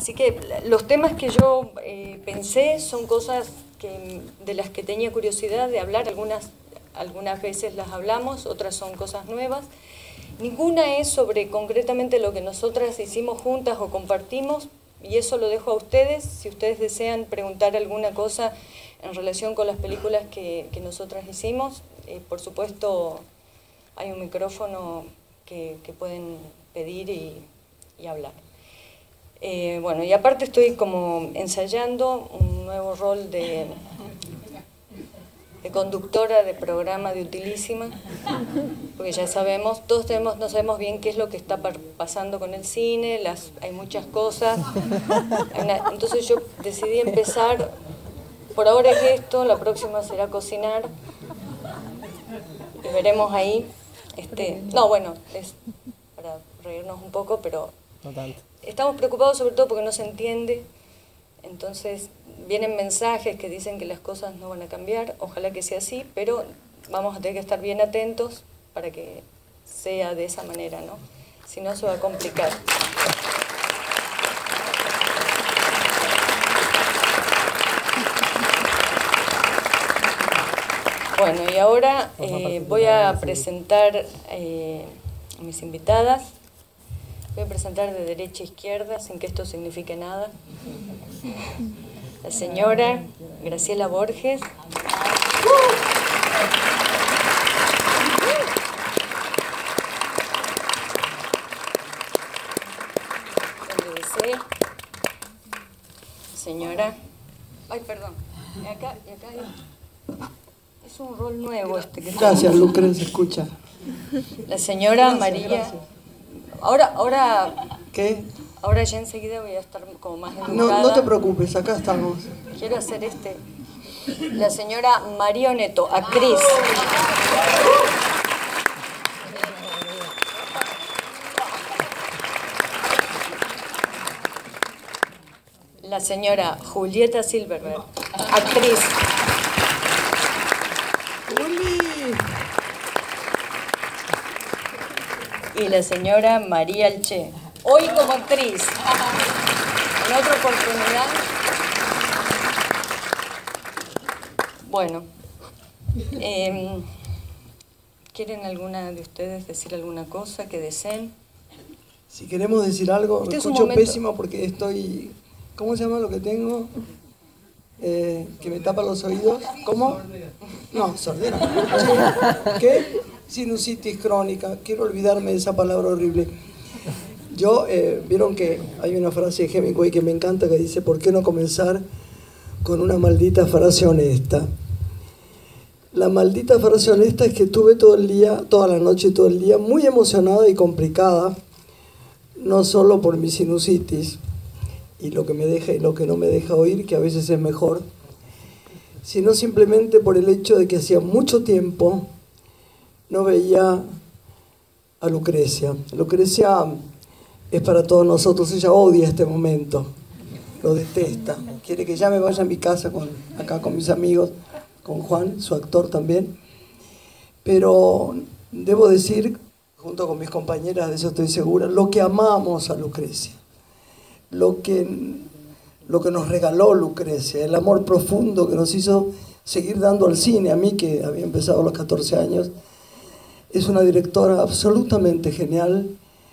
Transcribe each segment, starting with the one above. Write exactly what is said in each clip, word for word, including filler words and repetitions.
así que los temas que yo eh, pensé son cosas que, de las que tenía curiosidad de hablar, algunas, algunas veces las hablamos, otras son cosas nuevas. Ninguna es sobre concretamente lo que nosotras hicimos juntas o compartimos, y eso lo dejo a ustedes. Si ustedes desean preguntar alguna cosa en relación con las películas que, que nosotras hicimos, eh, por supuesto hay un micrófono que, que pueden pedir y, y hablar. Eh, bueno, y aparte estoy como ensayando un nuevo rol de, de conductora de programa de Utilísima, porque ya sabemos, todos tenemos, no sabemos bien qué es lo que está pasando con el cine, las, hay muchas cosas. Hay una, entonces yo decidí empezar, por ahora es esto, la próxima será cocinar, y veremos ahí. Este, no, bueno, es para reírnos un poco, pero no tanto. Estamos preocupados sobre todo porque no se entiende, entonces vienen mensajes que dicen que las cosas no van a cambiar, ojalá que sea así, pero vamos a tener que estar bien atentos para que sea de esa manera, ¿no? Si no, se va a complicar. Bueno, y ahora eh, voy a presentar eh, a mis invitadas. Voy a presentar de derecha a izquierda, sin que esto signifique nada. La señora Graciela Borges. Donde desee. Señora. Ay, perdón. Y acá, y acá hay... Es un rol nuevo este que Gracias, Lucrecia, escucha. La señora Gracias, María. Gracias. Ahora, ahora, ¿Qué? ahora ya enseguida voy a estar como más educada. No, no te preocupes, acá estamos. Quiero hacer este. La señora María Neto, actriz. La señora Julieta Silverberg, actriz. Y la señora María Alché, hoy como actriz. En otra oportunidad. Bueno, eh, ¿quieren alguna de ustedes decir alguna cosa que deseen? Si queremos decir algo, Este me es un escucho momento... pésimo porque estoy... ¿Cómo se llama lo que tengo? Eh, que me tapa los oídos. ¿Cómo? No, sordera. ¿Qué? Sinusitis crónica. Quiero olvidarme de esa palabra horrible. Yo, eh, vieron que hay una frase de Hemingway que me encanta que dice: ¿por qué no comenzar con una maldita frase honesta? La maldita frase honesta es que estuve todo el día, toda la noche, todo el día, muy emocionada y complicada, no solo por mi sinusitis y lo que me deja y lo que no me deja oír, que a veces es mejor, sino simplemente por el hecho de que hacía mucho tiempo no veía a Lucrecia. Lucrecia es para todos nosotros, ella odia este momento, lo detesta, quiere que ya me vaya a mi casa con, acá con mis amigos, con Juan, su actor también, pero debo decir, junto con mis compañeras, de eso estoy segura, lo que amamos a Lucrecia, lo que, lo que nos regaló Lucrecia, el amor profundo que nos hizo seguir dando al cine, a mí que había empezado a los catorce años. Es una directora absolutamente genial,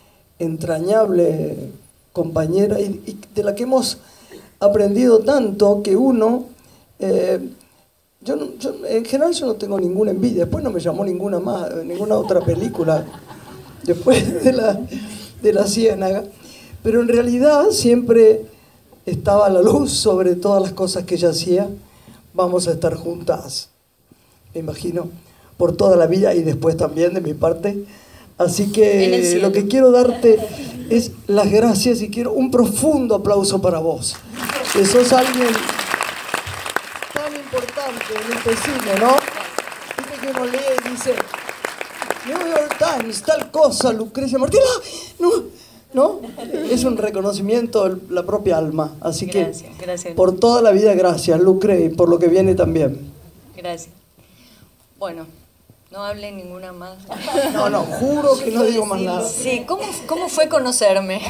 entrañable compañera, y, y de la que hemos aprendido tanto que uno... Eh, yo, no, yo en general yo no tengo ninguna envidia, después no me llamó ninguna más, ninguna otra película después de la, de la Ciénaga, pero en realidad siempre estaba la luz sobre todas las cosas que ella hacía. Vamos a estar juntas, me imagino, por toda la vida y después también de mi parte. Así que lo que quiero darte es las gracias y quiero un profundo aplauso para vos, que sos alguien tan importante en este cine, ¿no? Viste que uno lee y dice New York Times, tal cosa, Lucrecia Martínez, no, no, es un reconocimiento de la propia alma. Así gracias, que gracias. Por toda la vida, gracias, Lucre, y por lo que viene también. Gracias. Bueno, No hable ninguna más. No, no, juro que no digo más nada. Sí, ¿cómo, cómo fue conocerme?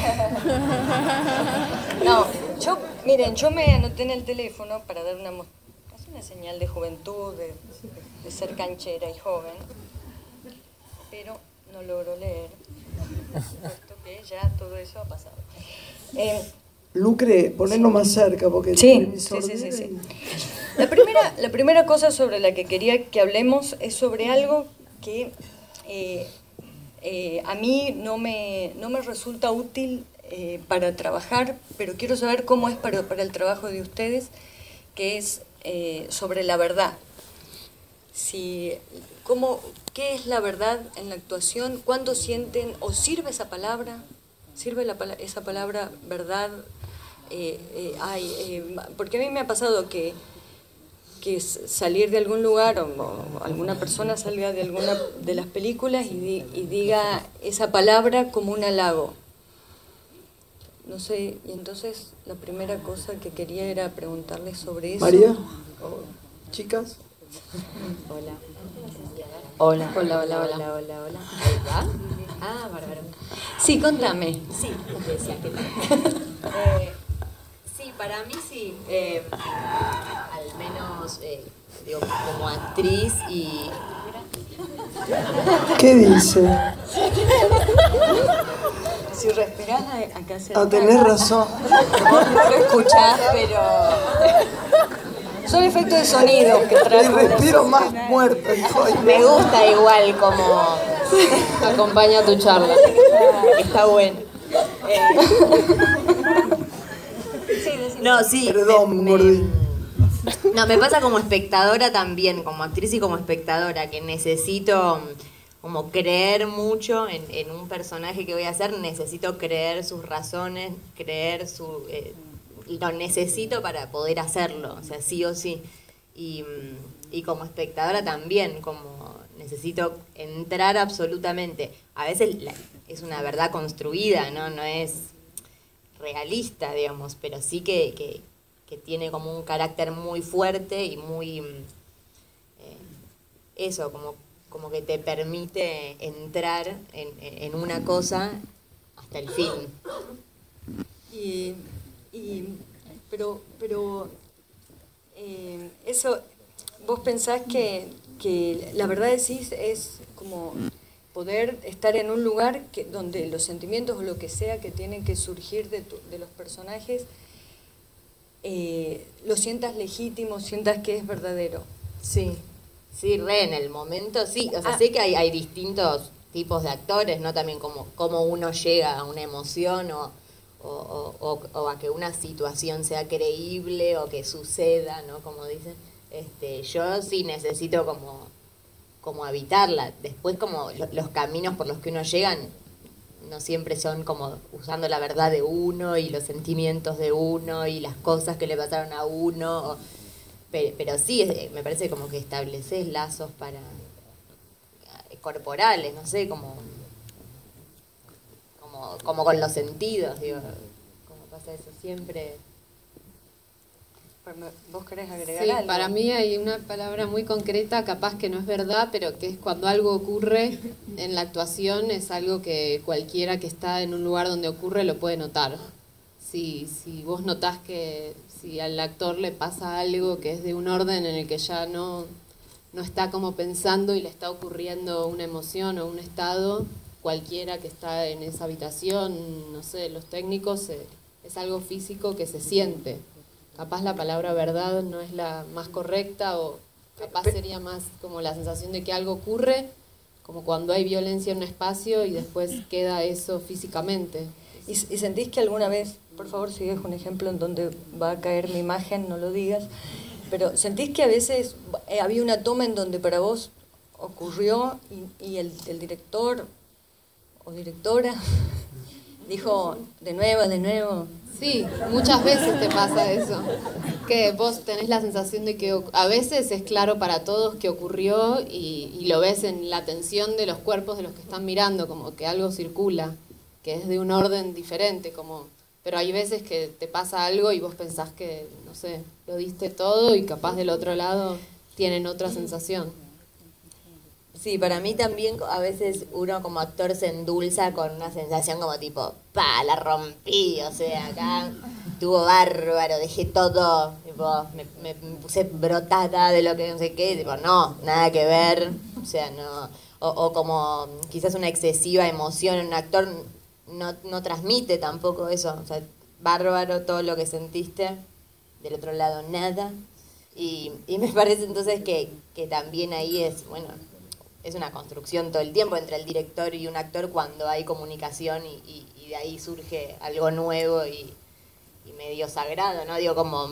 No, yo, miren, yo me anoté en el teléfono para dar una, una señal de juventud, de, de ser canchera y joven, pero no logro leer, puesto que ya todo eso ha pasado. Eh, Lucre, ponerlo más cerca, porque... Sí, sí, sí, sí, sí. La primera, la primera cosa sobre la que quería que hablemos es sobre algo que eh, eh, a mí no me, no me resulta útil eh, para trabajar, pero quiero saber cómo es para, para el trabajo de ustedes, que es eh, sobre la verdad. Si, cómo, ¿qué es la verdad en la actuación? ¿Cuándo sienten o sirve esa palabra? ¿Sirve la, esa palabra verdad? Eh, eh, ay, eh, porque a mí me ha pasado que, que salir de algún lugar o, o alguna persona salga de alguna de las películas y, di, y diga esa palabra como un halago. No sé, y entonces la primera cosa que quería era preguntarles sobre eso. María, chicas. Hola. Hola. Hola, hola, hola, hola. hola, hola. ¿Ahí va? Ah, bárbaro. Sí, contame. Sí, decía que eh, sí, para mí sí. Eh, al menos, eh, digo, como actriz y... ¿Qué dice? Si respirás acá cerca. Ah, tenés razón. Vos no lo escuchás, pero... Son efectos de sonido que Y traen. respiro más muerto, hijo. Me gusta igual como acompaña tu charla. Está bueno. Eh, no, sí. Perdón, me, Gordi. me, no, me pasa como espectadora también, como actriz y como espectadora, que necesito como creer mucho en, en un personaje que voy a hacer, necesito creer sus razones, creer su... Eh, lo necesito para poder hacerlo, o sea, sí o sí. Y, y como espectadora también, como necesito entrar absolutamente. A veces la, es una verdad construida, ¿no? No es realista, digamos, pero sí que, que, que tiene como un carácter muy fuerte y muy... Eh, eso, como, como que te permite entrar en, en una cosa hasta el fin. Y... Y, pero pero eh, eso, vos pensás que, que la verdad decís es como poder estar en un lugar que, donde los sentimientos o lo que sea que tienen que surgir de, tu, de los personajes, eh, lo sientas legítimo, sientas que es verdadero. Sí, sí, re, en el momento sí. O sea, Ah. sé que hay, hay distintos tipos de actores, ¿no? También como, como uno llega a una emoción o... O, o, o a que una situación sea creíble o que suceda, ¿no? Como dicen, este, yo sí necesito como, como habitarla. Después como lo, los caminos por los que uno llega no siempre son como usando la verdad de uno y los sentimientos de uno y las cosas que le pasaron a uno, o, pero, pero sí, me parece como que estableces lazos para corporales, no sé, como... Como, como con los sentidos, digo, como pasa eso siempre. ¿Vos querés agregar Sí, algo? para mí hay una palabra muy concreta, capaz que no es verdad, pero que es cuando algo ocurre en la actuación, es algo que cualquiera que está en un lugar donde ocurre lo puede notar. Si, si vos notás que si al actor le pasa algo que es de un orden en el que ya no, no está como pensando y le está ocurriendo una emoción o un estado, cualquiera que está en esa habitación, no sé, los técnicos, eh, es algo físico que se siente. Capaz la palabra verdad no es la más correcta o capaz sería más como la sensación de que algo ocurre, como cuando hay violencia en un espacio y después queda eso físicamente. ¿Y, y sentís que alguna vez, por favor si dejo un ejemplo en donde va a caer mi imagen, no lo digas, pero sentís que a veces eh, había una toma en donde para vos ocurrió y, y el, el director o directora dijo de nuevo, de nuevo? Sí, muchas veces te pasa eso, que vos tenés la sensación de que a veces es claro para todos que ocurrió y, y lo ves en la tensión de los cuerpos de los que están mirando, como que algo circula, que es de un orden diferente, como, pero hay veces que te pasa algo y vos pensás que, no sé, lo diste todo y capaz del otro lado tienen otra sensación. Sí, para mí también a veces uno como actor se endulza con una sensación como tipo, pa, la rompí, o sea, acá estuvo bárbaro, dejé todo, tipo, me, me, me puse brotada de lo que no sé qué, tipo, no, nada que ver, o sea, no, o, o como quizás una excesiva emoción en un actor no, no transmite tampoco eso, o sea, bárbaro todo lo que sentiste, del otro lado nada, y, y me parece entonces que, que también ahí es, bueno, es una construcción todo el tiempo entre el director y un actor cuando hay comunicación y, y, y de ahí surge algo nuevo y, y medio sagrado, ¿no? Digo, como,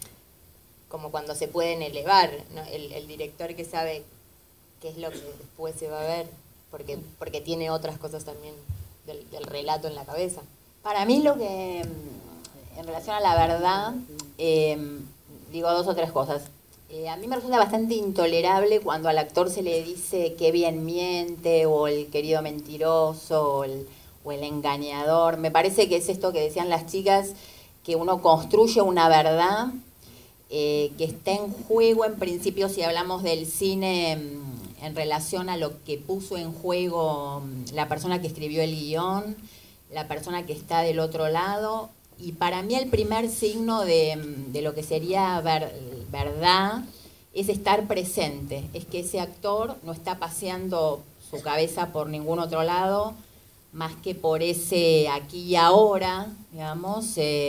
como cuando se pueden elevar, ¿no? El, el director que sabe qué es lo que después se va a ver, porque, porque tiene otras cosas también del, del relato en la cabeza. Para mí lo que, en relación a la verdad, eh, digo dos o tres cosas. Eh, a mí me resulta bastante intolerable cuando al actor se le dice que bien miente, o el querido mentiroso, o el, o el engañador. Me parece que es esto que decían las chicas, que uno construye una verdad eh, que está en juego, en principio, si hablamos del cine en relación a lo que puso en juego la persona que escribió el guión, la persona que está del otro lado. Y para mí el primer signo de, de lo que sería ver, verdad es estar presente, es que ese actor no está paseando su cabeza por ningún otro lado más que por ese aquí y ahora, digamos, eh,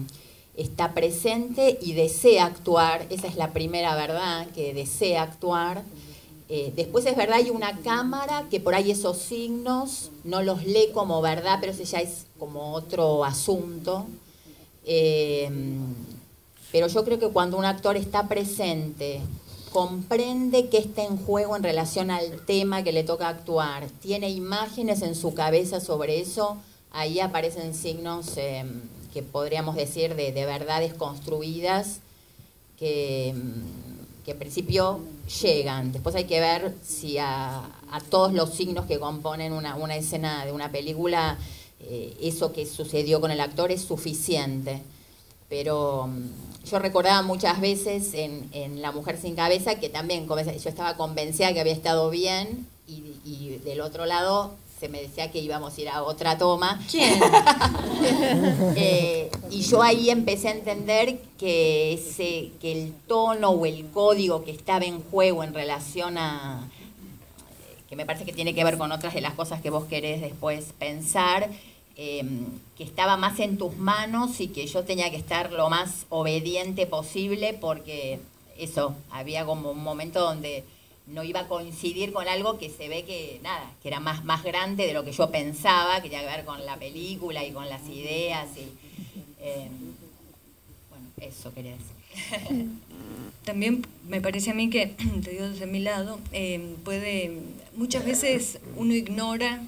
está presente y desea actuar, esa es la primera verdad, que desea actuar. Eh, después es verdad, hay una cámara que por ahí esos signos no los lee como verdad, pero ese ya es como otro asunto. Eh, pero yo creo que cuando un actor está presente, comprende qué está en juego en relación al tema que le toca actuar, tiene imágenes en su cabeza sobre eso, ahí aparecen signos eh, que podríamos decir de, de verdades construidas que, que en principio llegan. Después hay que ver si a, a todos los signos que componen una, una escena de una película, eh, eso que sucedió con el actor es suficiente. Pero yo recordaba muchas veces en, en La mujer sin cabeza que también yo estaba convencida que había estado bien y, y del otro lado se me decía que íbamos a ir a otra toma. ¿Quién? eh, y yo ahí empecé a entender que, ese, que el tono o el código que estaba en juego en relación a... que me parece que tiene que ver con otras de las cosas que vos querés después pensar, Eh, que estaba más en tus manos y que yo tenía que estar lo más obediente posible porque eso, había como un momento donde no iba a coincidir con algo que se ve que, nada, que era más, más grande de lo que yo pensaba, que tenía que ver con la película y con las ideas. Y, eh, bueno, eso quería decir. También me parece a mí que, te digo desde mi lado, eh, puede, muchas veces uno ignora...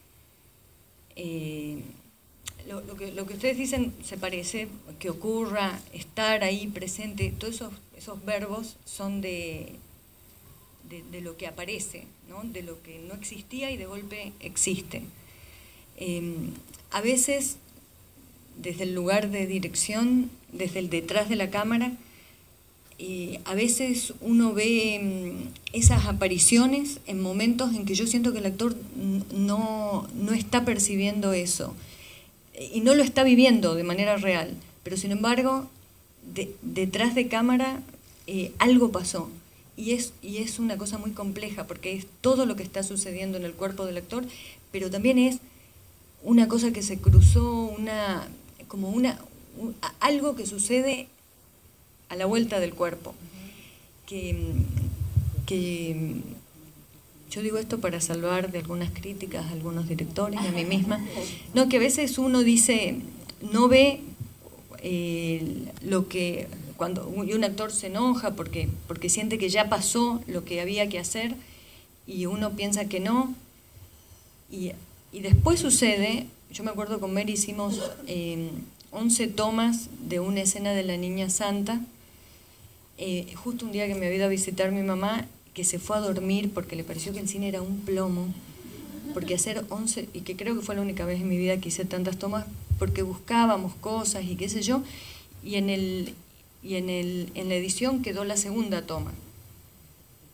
Eh, lo, lo, que, lo que ustedes dicen se parece, que ocurra, estar ahí presente, todos esos, esos verbos son de, de, de lo que aparece, ¿no? De lo que no existía y de golpe existe. Eh, a veces, desde el lugar de dirección, desde el detrás de la cámara, Eh, a veces uno ve mm, esas apariciones en momentos en que yo siento que el actor no, no está percibiendo eso y no lo está viviendo de manera real, pero sin embargo de, detrás de cámara eh, algo pasó y es, y es una cosa muy compleja porque es todo lo que está sucediendo en el cuerpo del actor, pero también es una cosa que se cruzó, una, como una, un, algo que sucede a la vuelta del cuerpo. Que, que yo digo esto para salvar de algunas críticas a algunos directores y a mí misma. No, que a veces uno dice, no ve eh, lo que, cuando un actor se enoja porque, porque siente que ya pasó lo que había que hacer y uno piensa que no. Y, y después sucede, yo me acuerdo con Mary hicimos eh, once tomas de una escena de la Niña Santa. Eh, justo un día que me había ido a visitar mi mamá, que se fue a dormir porque le pareció que el cine era un plomo, porque hacer once, y que creo que fue la única vez en mi vida que hice tantas tomas, porque buscábamos cosas y qué sé yo, y en, el, y en, el, en la edición quedó la segunda toma.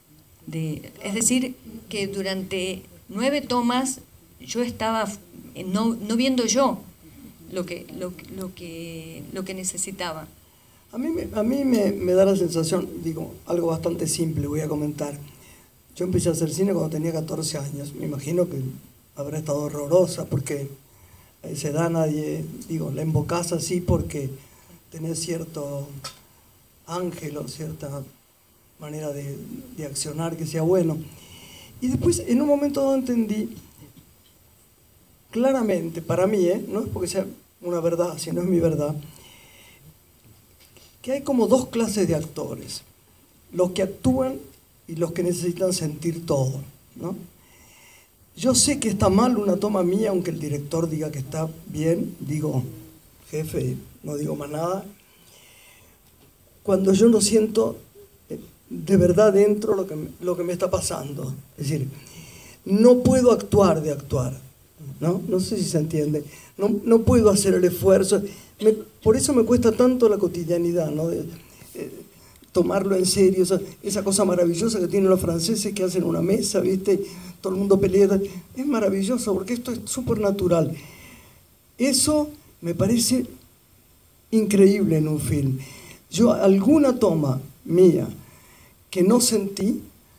de, es decir, que durante nueve tomas yo estaba no, no viendo yo lo que, lo, lo que, lo que necesitaba. A mí, me, a mí me, me da la sensación, digo, algo bastante simple voy a comentar. Yo empecé a hacer cine cuando tenía catorce años. Me imagino que habrá estado horrorosa porque a esa edad nadie, digo, la invocás así porque tenés cierto ángel o cierta manera de, de accionar que sea bueno. Y después, en un momento dado entendí claramente, para mí, ¿eh? No es porque sea una verdad, sino es mi verdad, que hay como dos clases de actores, los que actúan y los que necesitan sentir todo, ¿no? Yo sé que está mal una toma mía, aunque el director diga que está bien, digo, jefe, no digo más nada, cuando yo no siento de verdad dentro lo que, lo que me está pasando. Es decir, no puedo actuar de actuar, ¿no? No sé si se entiende. No, no puedo hacer el esfuerzo. Me, por eso me cuesta tanto la cotidianidad, ¿no? De, eh, tomarlo en serio, esa, esa cosa maravillosa que tienen los franceses que hacen una mesa, ¿viste? Todo el mundo pelea. Es maravilloso porque esto es súper natural. Eso me parece increíble en un film. Yo alguna toma mía que no sentí,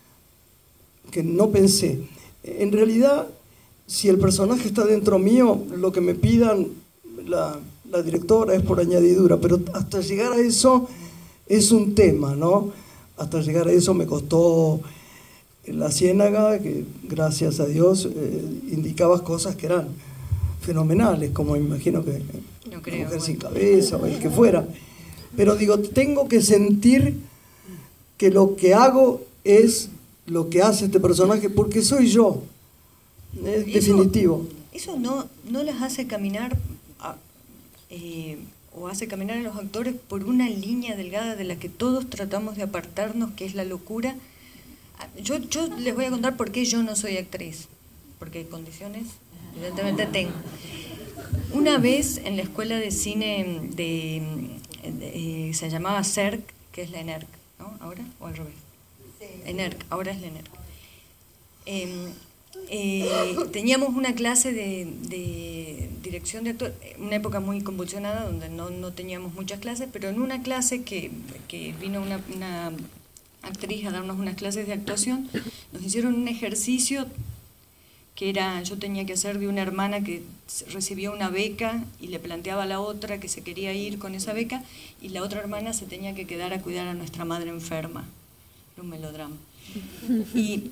que no pensé, en realidad, si el personaje está dentro mío, lo que me pidan la, la directora es por añadidura, pero hasta llegar a eso es un tema, ¿no? Hasta llegar a eso me costó La Ciénaga, que gracias a Dios eh, indicabas cosas que eran fenomenales, como imagino que no creo, Mujer bueno. sin cabeza o el que fuera. Pero digo, tengo que sentir que lo que hago es lo que hace este personaje, porque soy yo. Es Eso- definitivo. Eso no, no las hace caminar a- eh, o hace caminar a los actores por una línea delgada de la que todos tratamos de apartarnos, que es la locura. Yo, yo les voy a contar por qué yo no soy actriz, porque condiciones evidentemente tengo. Una vez en la escuela de cine de, de- eh, se llamaba C E R C, que es la ENERC, ¿no? ¿Ahora o al revés? ENERC, ahora es la ENERC. Eh, eh, teníamos una clase de, de dirección de actores, una época muy convulsionada donde no, no teníamos muchas clases, pero en una clase que, que vino una, una actriz a darnos unas clases de actuación, nos hicieron un ejercicio que era, yo tenía que hacer de una hermana que recibió una beca y le planteaba a la otra que se quería ir con esa beca y la otra hermana se tenía que quedar a cuidar a nuestra madre enferma. Era un melodrama. Y,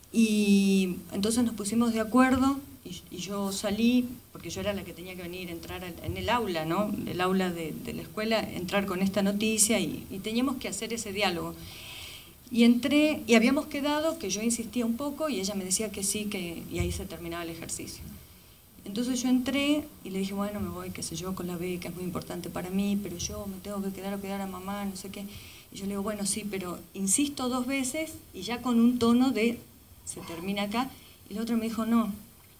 y entonces nos pusimos de acuerdo y, y yo salí, porque yo era la que tenía que venir, entrar al- en el aula, ¿no? El aula de, de la escuela, entrar con esta noticia y, y teníamos que hacer ese diálogo. Y entré, y habíamos quedado que yo insistía un poco y ella me decía que sí, que, y ahí se terminaba el ejercicio. Entonces yo entré y le dije, bueno, me voy, qué sé yo, con la beca, es muy importante para mí, pero yo me tengo que quedar a cuidar a mamá, no sé qué. Y yo le digo, bueno, sí, pero insisto dos veces y ya con un tono de, se termina acá. Y la otra me dijo, no.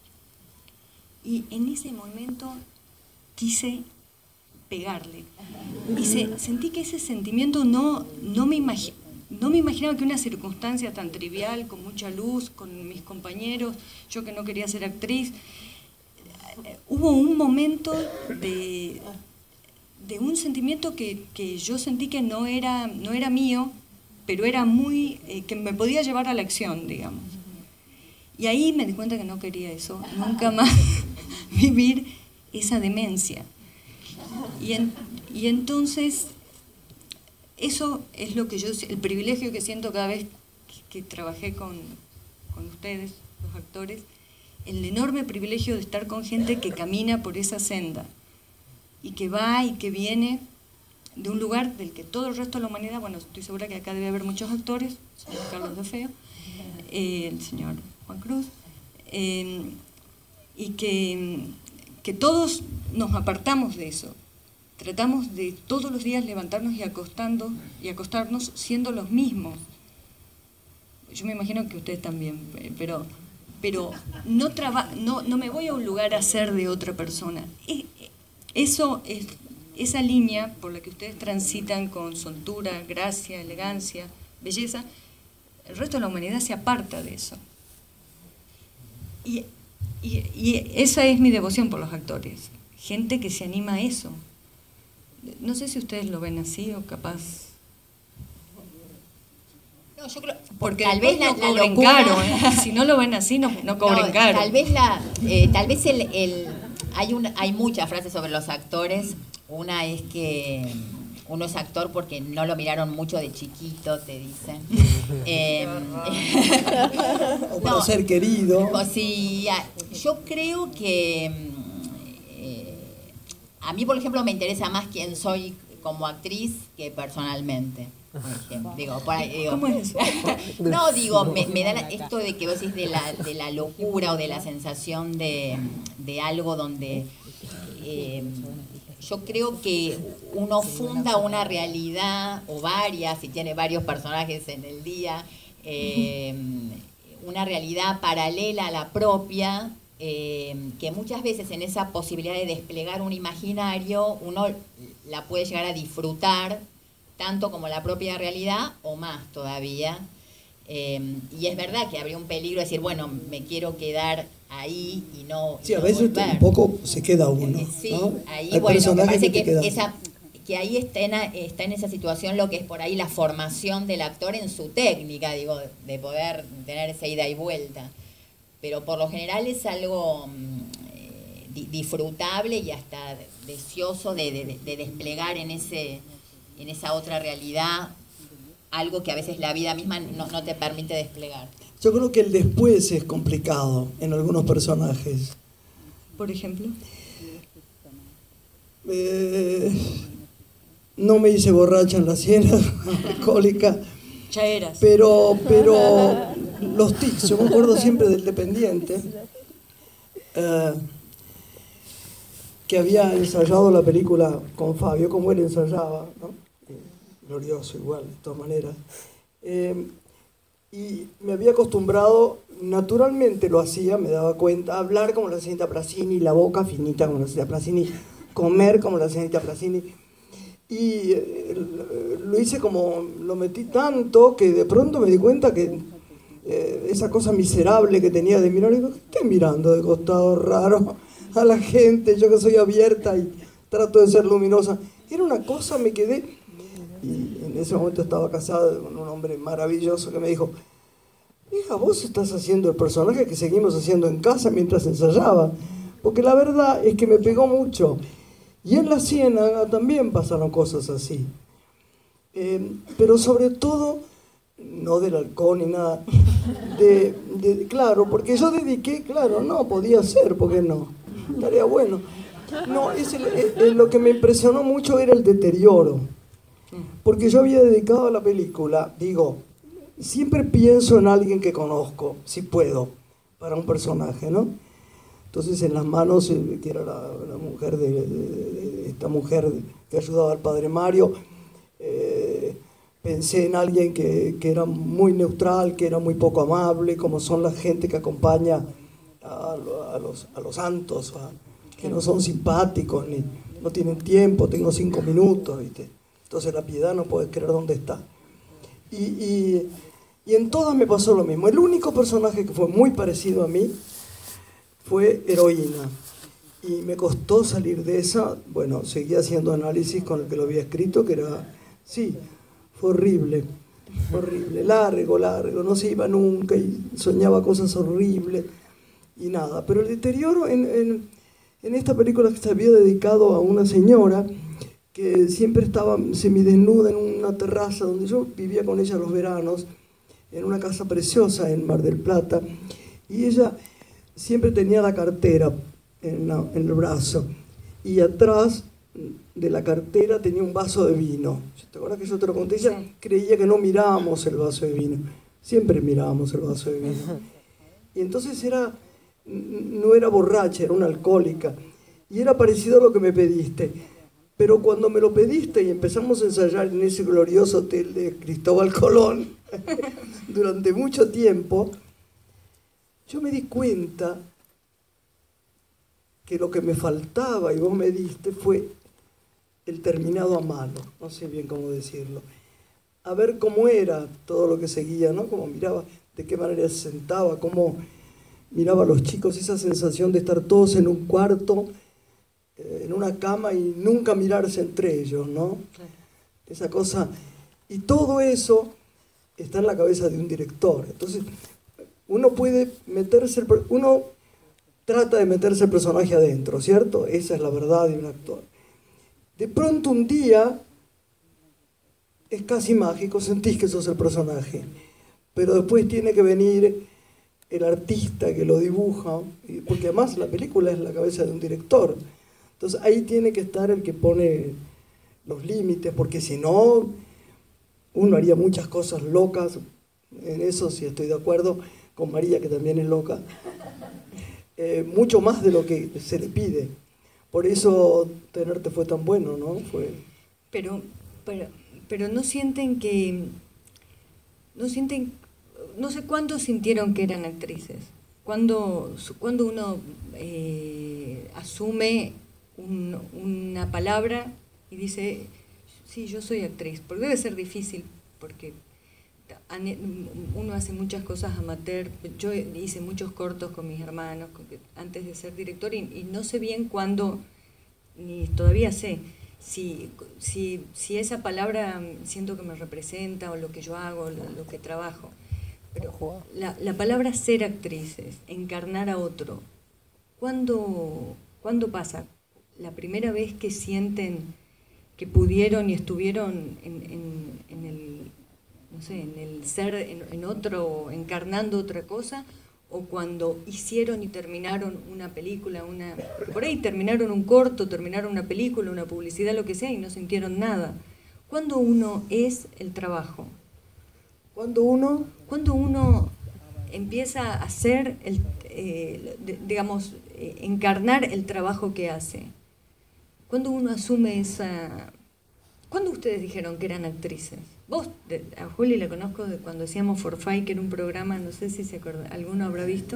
Y en ese momento quise pegarle. Y se, sentí que ese sentimiento no, no me imagi- no me imaginaba que una circunstancia tan trivial, con mucha luz, con mis compañeros, yo que no quería ser actriz, eh, hubo un momento de, de un sentimiento que, que yo sentí que no era, no era mío, pero era muy, eh, que me podía llevar a la acción, digamos. Y ahí me di cuenta que no quería eso, nunca más vivir esa demencia. Y, en- y entonces, eso es lo que yo, el privilegio que siento cada vez que, que trabajé con, con ustedes, los actores, el enorme privilegio de estar con gente que camina por esa senda y que va y que viene de un lugar del que todo el resto de la humanidad, bueno, estoy segura que acá debe haber muchos actores, el señor Carlos de Feo, eh, el señor Juan Cruz, eh, y que, que todos nos apartamos de eso. Tratamos de todos los días levantarnos y acostando y acostarnos siendo los mismos. Yo me imagino que ustedes también, eh, pero, pero no, traba, no, no me voy a un lugar a ser de otra persona. Eh, eh, Eso es, esa línea por la que ustedes transitan con soltura, gracia, elegancia, belleza, el resto de la humanidad se aparta de eso. Y, y, y esa es mi devoción por los actores, gente que se anima a eso. No sé si ustedes lo ven así o capaz... No, yo creo, porque tal vez la, no la cobren locura, caro, ¿eh? Si no lo ven así, no, no cobren no, caro. Tal vez la, eh, tal vez el, el hay una, hay muchas frases sobre los actores. Una es que uno es actor porque no lo miraron mucho de chiquito, te dicen. eh, O para no, ser querido. o sí, yo creo que eh, a mí, por ejemplo, me interesa más quién soy como actriz que personalmente. Por ejemplo, digo, por ahí, digo, ¿Cómo es eso? no, digo, me, me da la- esto de que vos decís de la, de la locura o de la sensación de, de algo donde eh, yo creo que uno funda una realidad o varias, si tiene varios personajes en el día, eh, una realidad paralela a la propia, eh, que muchas veces en esa posibilidad de desplegar un imaginario uno la puede llegar a disfrutar tanto como la propia realidad o más todavía. Eh, y es verdad que habría un peligro de decir, bueno, me quiero quedar ahí y no Sí, y a no veces volver. un poco se queda uno, Eh, sí, ¿no? ahí Hay bueno, me personajes parece que que, te quedan. esa, que ahí está en, está en esa situación lo que es por ahí la formación del actor en su técnica, digo, de poder tener esa ida y vuelta. Pero por lo general es algo eh, di- disfrutable y hasta deseoso de, de, de desplegar en ese en esa otra realidad algo que a veces la vida misma no, no te permite desplegar. Yo creo que el después es complicado en algunos personajes. Por ejemplo. Eh, no me hice borracha en la siena, alcohólica, Ya eras. pero, pero los tics, yo me acuerdo siempre del dependiente, eh, que había ensayado la película con Fabio, como él ensayaba, ¿no? Glorioso igual, de todas maneras. Eh, y me había acostumbrado, naturalmente lo hacía, me daba cuenta, a hablar como la señorita Placini, la boca finita como la señorita Placini, comer como la señorita Placini. Y eh, lo hice como, lo metí tanto que de pronto me di cuenta que eh, esa cosa miserable que tenía de mirar, digo, ¿qué estoy mirando de costado raro a la gente? Yo que soy abierta y trato de ser luminosa. Era una cosa, me quedé... Y en ese momento estaba casada con un hombre maravilloso que me dijo, hija, vos estás haciendo el personaje que seguimos haciendo en casa mientras ensayaba. Porque la verdad es que me pegó mucho. Y en la Ciénaga también pasaron cosas así. Eh, pero sobre todo, no del alcohol ni nada, de, de, claro, porque yo dediqué, claro, no, podía ser, ¿por qué no? Estaría bueno. No, es el, el, lo que me impresionó mucho era el deterioro. Porque yo había dedicado a la película, digo, siempre pienso en alguien que conozco, si puedo, para un personaje, ¿no? Entonces en las manos, que era la, la mujer de, de, de esta mujer que ayudaba al padre Mario, eh, pensé en alguien que, que era muy neutral, que era muy poco amable, como son la gente que acompaña a, a, los, a los santos, a, que no son simpáticos, ni no tienen tiempo, tengo cinco minutos, ¿viste? Entonces la piedad no puede creer dónde está. Y, y, y en todas me pasó lo mismo. El único personaje que fue muy parecido a mí fue Heroína. Y me costó salir de esa. Bueno, seguía haciendo análisis con el que lo había escrito, que era, sí, fue horrible. Horrible, largo, largo, no se iba nunca y soñaba cosas horribles y nada. Pero el deterioro en, en, en esta película que se había dedicado a una señora que siempre estaba semidesnuda en una terraza donde yo vivía con ella los veranos, en una casa preciosa en Mar del Plata, y ella siempre tenía la cartera en, la, en el brazo, y atrás de la cartera tenía un vaso de vino. ¿Te acuerdas que yo te lo conté? Ella sí. Creía que no mirábamos el vaso de vino, siempre mirábamos el vaso de vino. Y entonces era, no era borracha, era una alcohólica, y era parecido a lo que me pediste. Pero cuando me lo pediste y empezamos a ensayar en ese glorioso hotel de Cristóbal Colón durante mucho tiempo, yo me di cuenta que lo que me faltaba y vos me diste fue el terminado a mano, no sé bien cómo decirlo. a ver cómo era todo lo que seguía, ¿no? Cómo miraba, de qué manera se sentaba, cómo miraba a los chicos, esa sensación de estar todos en un cuarto, eh, en una cama y nunca mirarse entre ellos, ¿no? Claro. Esa cosa, y todo eso está en la cabeza de un director. Entonces, uno puede meterse, uno trata de meterse el personaje adentro, ¿cierto? Esa es la verdad de un actor. De pronto un día, es casi mágico, sentís que sos el personaje, pero después tiene que venir el artista que lo dibuja, porque además la película es la cabeza de un director. Entonces ahí tiene que estar el que pone los límites, porque si no, uno haría muchas cosas locas, en eso sí estoy de acuerdo, con María, que también es loca, eh, mucho más de lo que se le pide. Por eso tenerte fue tan bueno, ¿no? Fue... Pero, pero, pero no sienten que, no sienten, no sé cuándo sintieron que eran actrices, cuando, cuando uno eh, asume un, una palabra y dice, sí, yo soy actriz, porque debe ser difícil, porque uno hace muchas cosas amateur. Yo hice muchos cortos con mis hermanos antes de ser director y, y no sé bien cuándo, ni todavía sé, si, si, si esa palabra siento que me representa o lo que yo hago, lo, lo que trabajo. Pero la, la palabra ser actrices, encarnar a otro, ¿cuándo, ¿cuándo pasa? La primera vez que sienten que pudieron y estuvieron en, en, en el... no sé, en el ser, en, en otro, encarnando otra cosa, o cuando hicieron y terminaron una película, una, por ahí terminaron un corto, terminaron una película, una publicidad, lo que sea, y no sintieron nada. ¿Cuándo uno es el trabajo? ¿Cuándo uno? Cuando uno empieza a hacer, el, eh, digamos, eh, encarnar el trabajo que hace. Cuando uno asume esa... ¿Cuándo ustedes dijeron que eran actrices? Vos, de, a Juli la conozco de cuando hacíamos Forfait, que era un programa, no sé si se acuerda, alguno habrá visto.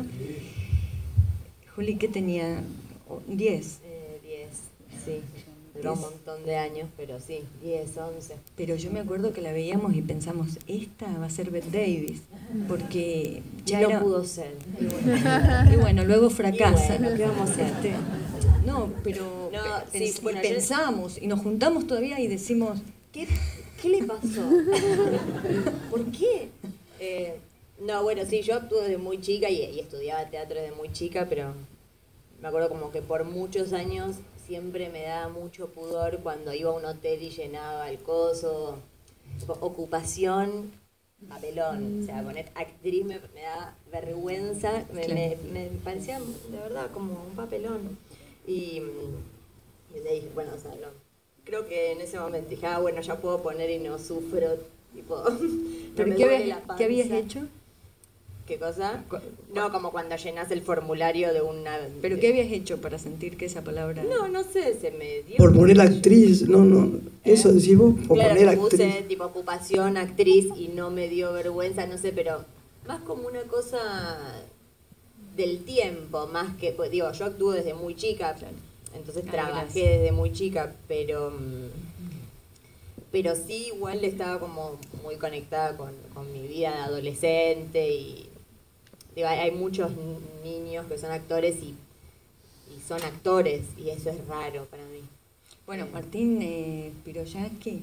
Juli, ¿qué tenía? ¿diez? Eh, diez, sí. Duró un montón de años, pero sí, diez, once. Pero yo me acuerdo que la veíamos y pensamos, esta va a ser Bette Davis, porque ya y no era... pudo ser. Y bueno, y bueno luego fracasa. Y bueno, ¿qué vamos a hacer? Este, no, pero no, pens sí, bueno, y pensamos, y nos juntamos todavía y decimos, ¿qué, qué le pasó? ¿Por qué? Eh, no, bueno, sí, yo actúo desde muy chica y, y estudiaba teatro desde muy chica, pero me acuerdo como que por muchos años siempre me daba mucho pudor cuando iba a un hotel y llenaba el coso. Ocupación, papelón. O sea, poner actriz me, me daba vergüenza, me, claro. me, me parecía de verdad como un papelón. Y, y le dije, bueno, o sea, no. Creo que en ese momento dije, ah, bueno, ya puedo poner y no sufro, tipo, no ¿Pero me qué, duele habías, la panza. ¿qué habías hecho? ¿Qué cosa? No, como cuando llenas el formulario de una... ¿Pero qué habías hecho para sentir que esa palabra...? No, no sé, se me dio... Por poner actriz, no, no, eso decís vos, por claro, poner que puse actriz. tipo ocupación, actriz, y no me dio vergüenza, no sé, pero más como una cosa del tiempo, más que, pues, digo, yo actúo desde muy chica, entonces Ay, trabajé gracias. desde muy chica, pero... pero sí igual estaba como muy conectada con, con mi vida de adolescente y digo, hay, hay muchos niños que son actores y, y son actores y eso es raro para mí. Bueno, Martín eh, Piroyansky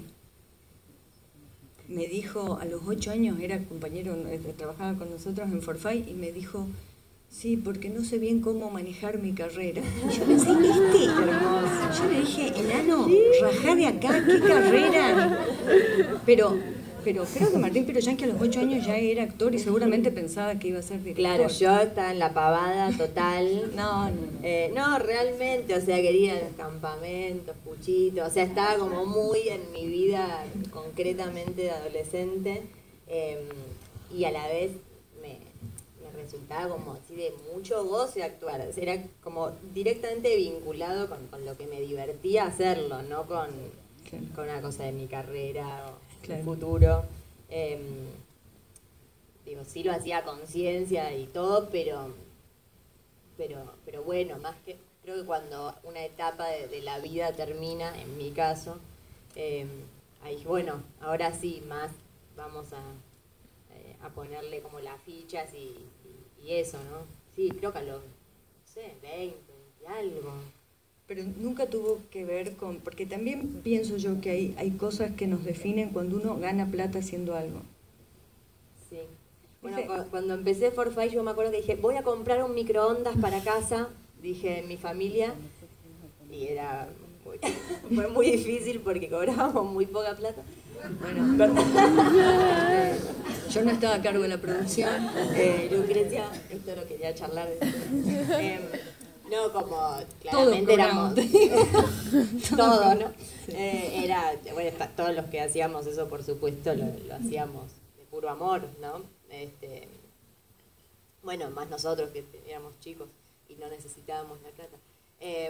me dijo, a los ocho años, era compañero, eh, trabajaba con nosotros en Forfait, y me dijo, sí, porque no sé bien cómo manejar mi carrera. Y yo pensé, este hermoso. Yo le dije, enano, rajá de acá, qué carrera. Pero, pero creo que Martín Piroyansky a los ocho años ya era actor y seguramente pensaba que iba a ser director. Claro, yo estaba en la pavada total. No, no. Eh, no, realmente, o sea, quería los campamentos, puchitos, o sea, estaba como muy en mi vida concretamente de adolescente eh, y a la vez me, me resultaba como así de mucho goce actuar, o sea, era como directamente vinculado con, con lo que me divertía hacerlo, no con, Claro. con una cosa de mi carrera o Claro. mi futuro. Eh, digo, sí lo hacía a conciencia y todo, pero... Pero, pero bueno, más que creo que cuando una etapa de, de la vida termina, en mi caso, eh, ahí bueno, ahora sí, más vamos a, eh, a ponerle como las fichas y, y, y eso, ¿no? Sí, creo que a los, no sé, veinte, veinte y algo. Pero nunca tuvo que ver con, porque también pienso yo que hay, hay cosas que nos definen cuando uno gana plata haciendo algo. Sí. Bueno, cu- cuando empecé Forfait yo me acuerdo que dije, voy a comprar un microondas para casa, dije, en mi familia, y era muy, fue muy difícil porque cobrábamos muy poca plata. Bueno, perdón. Eh, yo no estaba a cargo de la producción. Eh, Lucrecia, esto lo quería charlar. Eh, no, como claramente éramos todos, ¿no? Eh, era, bueno, está- todos los que hacíamos eso, por supuesto, lo, lo hacíamos de puro amor, ¿no? Este, bueno, más nosotros que éramos chicos y no necesitábamos la plata. Eh,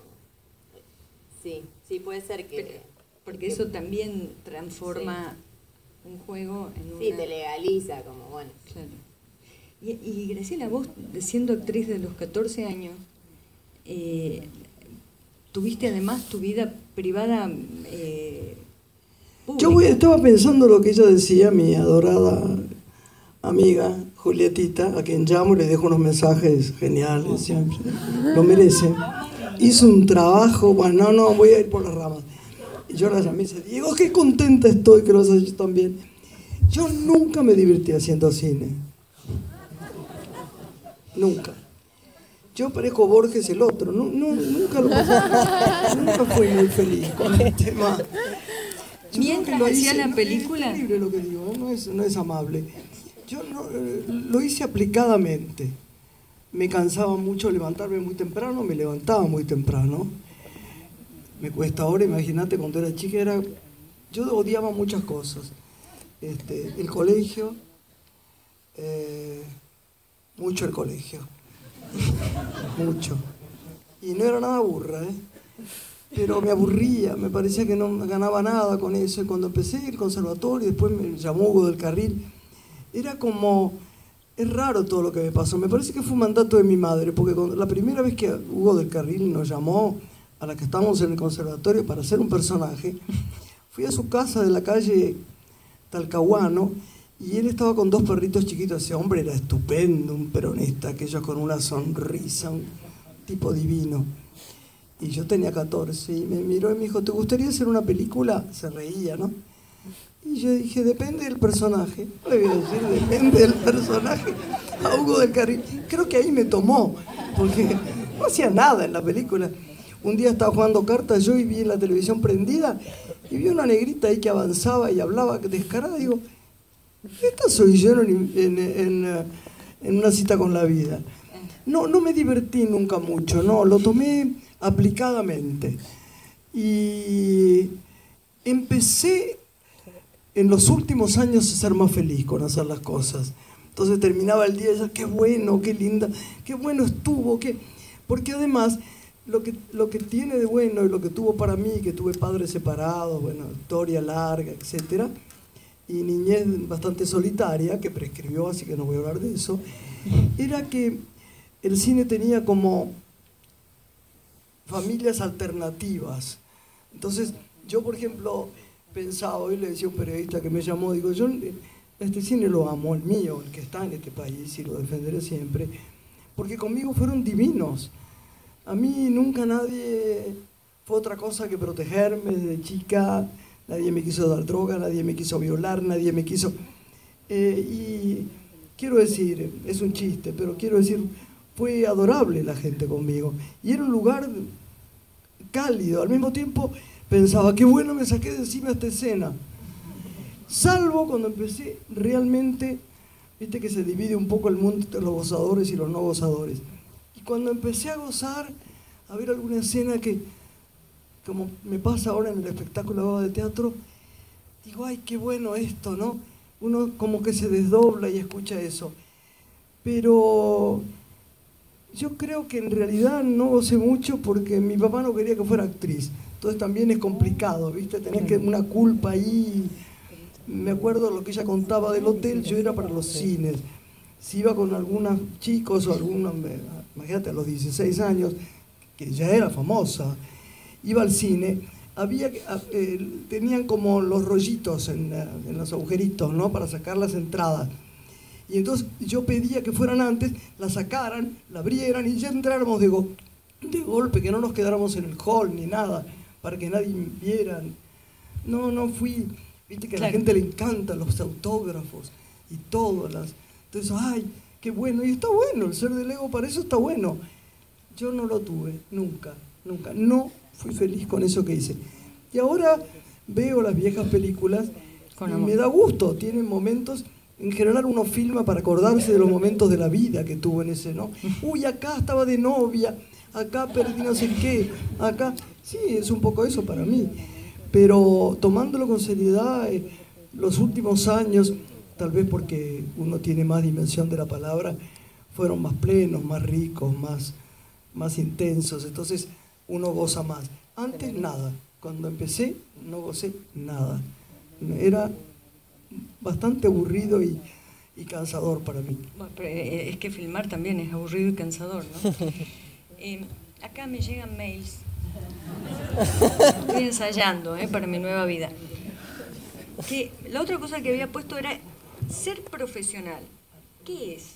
sí, sí, puede ser que... Pero- porque que- eso también transforma un juego en una... Sí, te legaliza, como bueno. Claro. Y, y Graciela, vos, siendo actriz de los catorce años, eh, tuviste además tu vida privada eh, pública. Yo voy- estaba pensando lo que ella decía, mi adorada amiga Julietita, a quien llamo y le dejo unos mensajes geniales siempre. Lo merece. Hizo un trabajo, bueno, no, no, voy a ir por las ramas. Y yo la llamé y dije, Diego, qué contenta estoy, que lo has hecho también. Yo nunca me divertí haciendo cine. Nunca. Yo parezco Borges el otro, no, no, nunca lo pasé, nunca fui muy feliz con el tema. Yo creo Mientras que lo hacía hice- la no, película. Es terrible lo que digo, ¿eh? no, es, no es amable. Yo no, eh, lo hice aplicadamente. Me cansaba mucho levantarme muy temprano, me levantaba muy temprano. Me cuesta ahora, imagínate, cuando era chica, era, yo odiaba muchas cosas. Este, el colegio, eh, mucho el colegio, mucho. Y no era nada burra, ¿eh? Pero me aburría, me parecía que no ganaba nada con eso. Y cuando empecé el conservatorio, después me llamó Hugo del Carril, era como, es raro todo lo que me pasó. Me parece que fue un mandato de mi madre, porque cuando, la primera vez que Hugo del Carril nos llamó a la que estábamos en el conservatorio para hacer un personaje, fui a su casa de la calle Talcahuano y él estaba con dos perritos chiquitos. Ese hombre era estupendo, un peronista, aquellos con una sonrisa, un tipo divino. Y yo tenía catorce y me miró y me dijo, ¿te gustaría hacer una película? Se reía, ¿no? Y yo dije, depende del personaje. No le voy a decir, depende del personaje. A Hugo del Carril. Creo que ahí me tomó, porque no hacía nada en la película. Un día estaba jugando cartas yo y vi en la televisión prendida y vi una negrita ahí que avanzaba y hablaba descarada. Y digo, esta soy yo en, en, en, en una cita con la vida. No, no me divertí nunca mucho, no, lo tomé aplicadamente. Y empecé en los últimos años a ser más feliz con hacer las cosas. Entonces terminaba el día y decía, qué bueno, qué linda, qué bueno estuvo, qué... porque además lo que, lo que tiene de bueno y lo que tuvo para mí, que tuve padres separados, bueno, historia larga, etcétera, y niñez bastante solitaria, que prescribió, así que no voy a hablar de eso, era que el cine tenía como familias alternativas. Entonces, yo, por ejemplo, pensaba, hoy le decía a un periodista que me llamó, digo, yo este cine lo amo, el mío, el que está en este país, y lo defenderé siempre, porque conmigo fueron divinos. A mí nunca nadie fue otra cosa que protegerme desde chica, nadie me quiso dar droga, nadie me quiso violar, nadie me quiso... Eh, y quiero decir, es un chiste, pero quiero decir, fue adorable la gente conmigo. Y era un lugar cálido, al mismo tiempo pensaba, qué bueno me saqué de encima esta escena. Salvo cuando empecé realmente, viste que se divide un poco el mundo entre los gozadores y los no gozadores. Y cuando empecé a gozar, a ver alguna escena que, como me pasa ahora en el espectáculo de teatro, digo, ay, qué bueno esto, ¿no? Uno como que se desdobla y escucha eso. Pero yo creo que en realidad no gocé mucho porque mi papá no quería que fuera actriz. Entonces también es complicado, ¿viste? Tenés que una culpa ahí. Me acuerdo lo que ella contaba del hotel, yo era para los cines. Si iba con algunos chicos o algunos, imagínate, a los dieciséis años, que ya era famosa, iba al cine, había, eh, tenían como los rollitos en, en los agujeritos, ¿no? Para sacar las entradas. Y entonces yo pedía que fueran antes, la sacaran, la abrieran y ya entráramos de, go de golpe, que no nos quedáramos en el hall ni nada, para que nadie viera. No, no fui, viste que a la gente le encantan los autógrafos y todas las... Entonces, ay, qué bueno, y está bueno, el ser del ego para eso está bueno. Yo no lo tuve, nunca, nunca, no fui feliz con eso que hice. Y ahora veo las viejas películas y me da gusto, tienen momentos... En general uno filma para acordarse de los momentos de la vida que tuvo en ese, ¿no? Uy, acá estaba de novia, acá perdí no sé qué, acá... Sí, es un poco eso para mí. Pero tomándolo con seriedad, eh, los últimos años, tal vez porque uno tiene más dimensión de la palabra, fueron más plenos, más ricos, más, más intensos. Entonces uno goza más. Antes nada. Cuando empecé no gocé nada. Era... bastante aburrido y, y cansador para mí. Bueno, pero es que filmar también es aburrido y cansador, ¿no? eh, acá me llegan mails. Estoy ensayando eh, para mi nueva vida. Que la otra cosa que había puesto era ser profesional. ¿Qué es?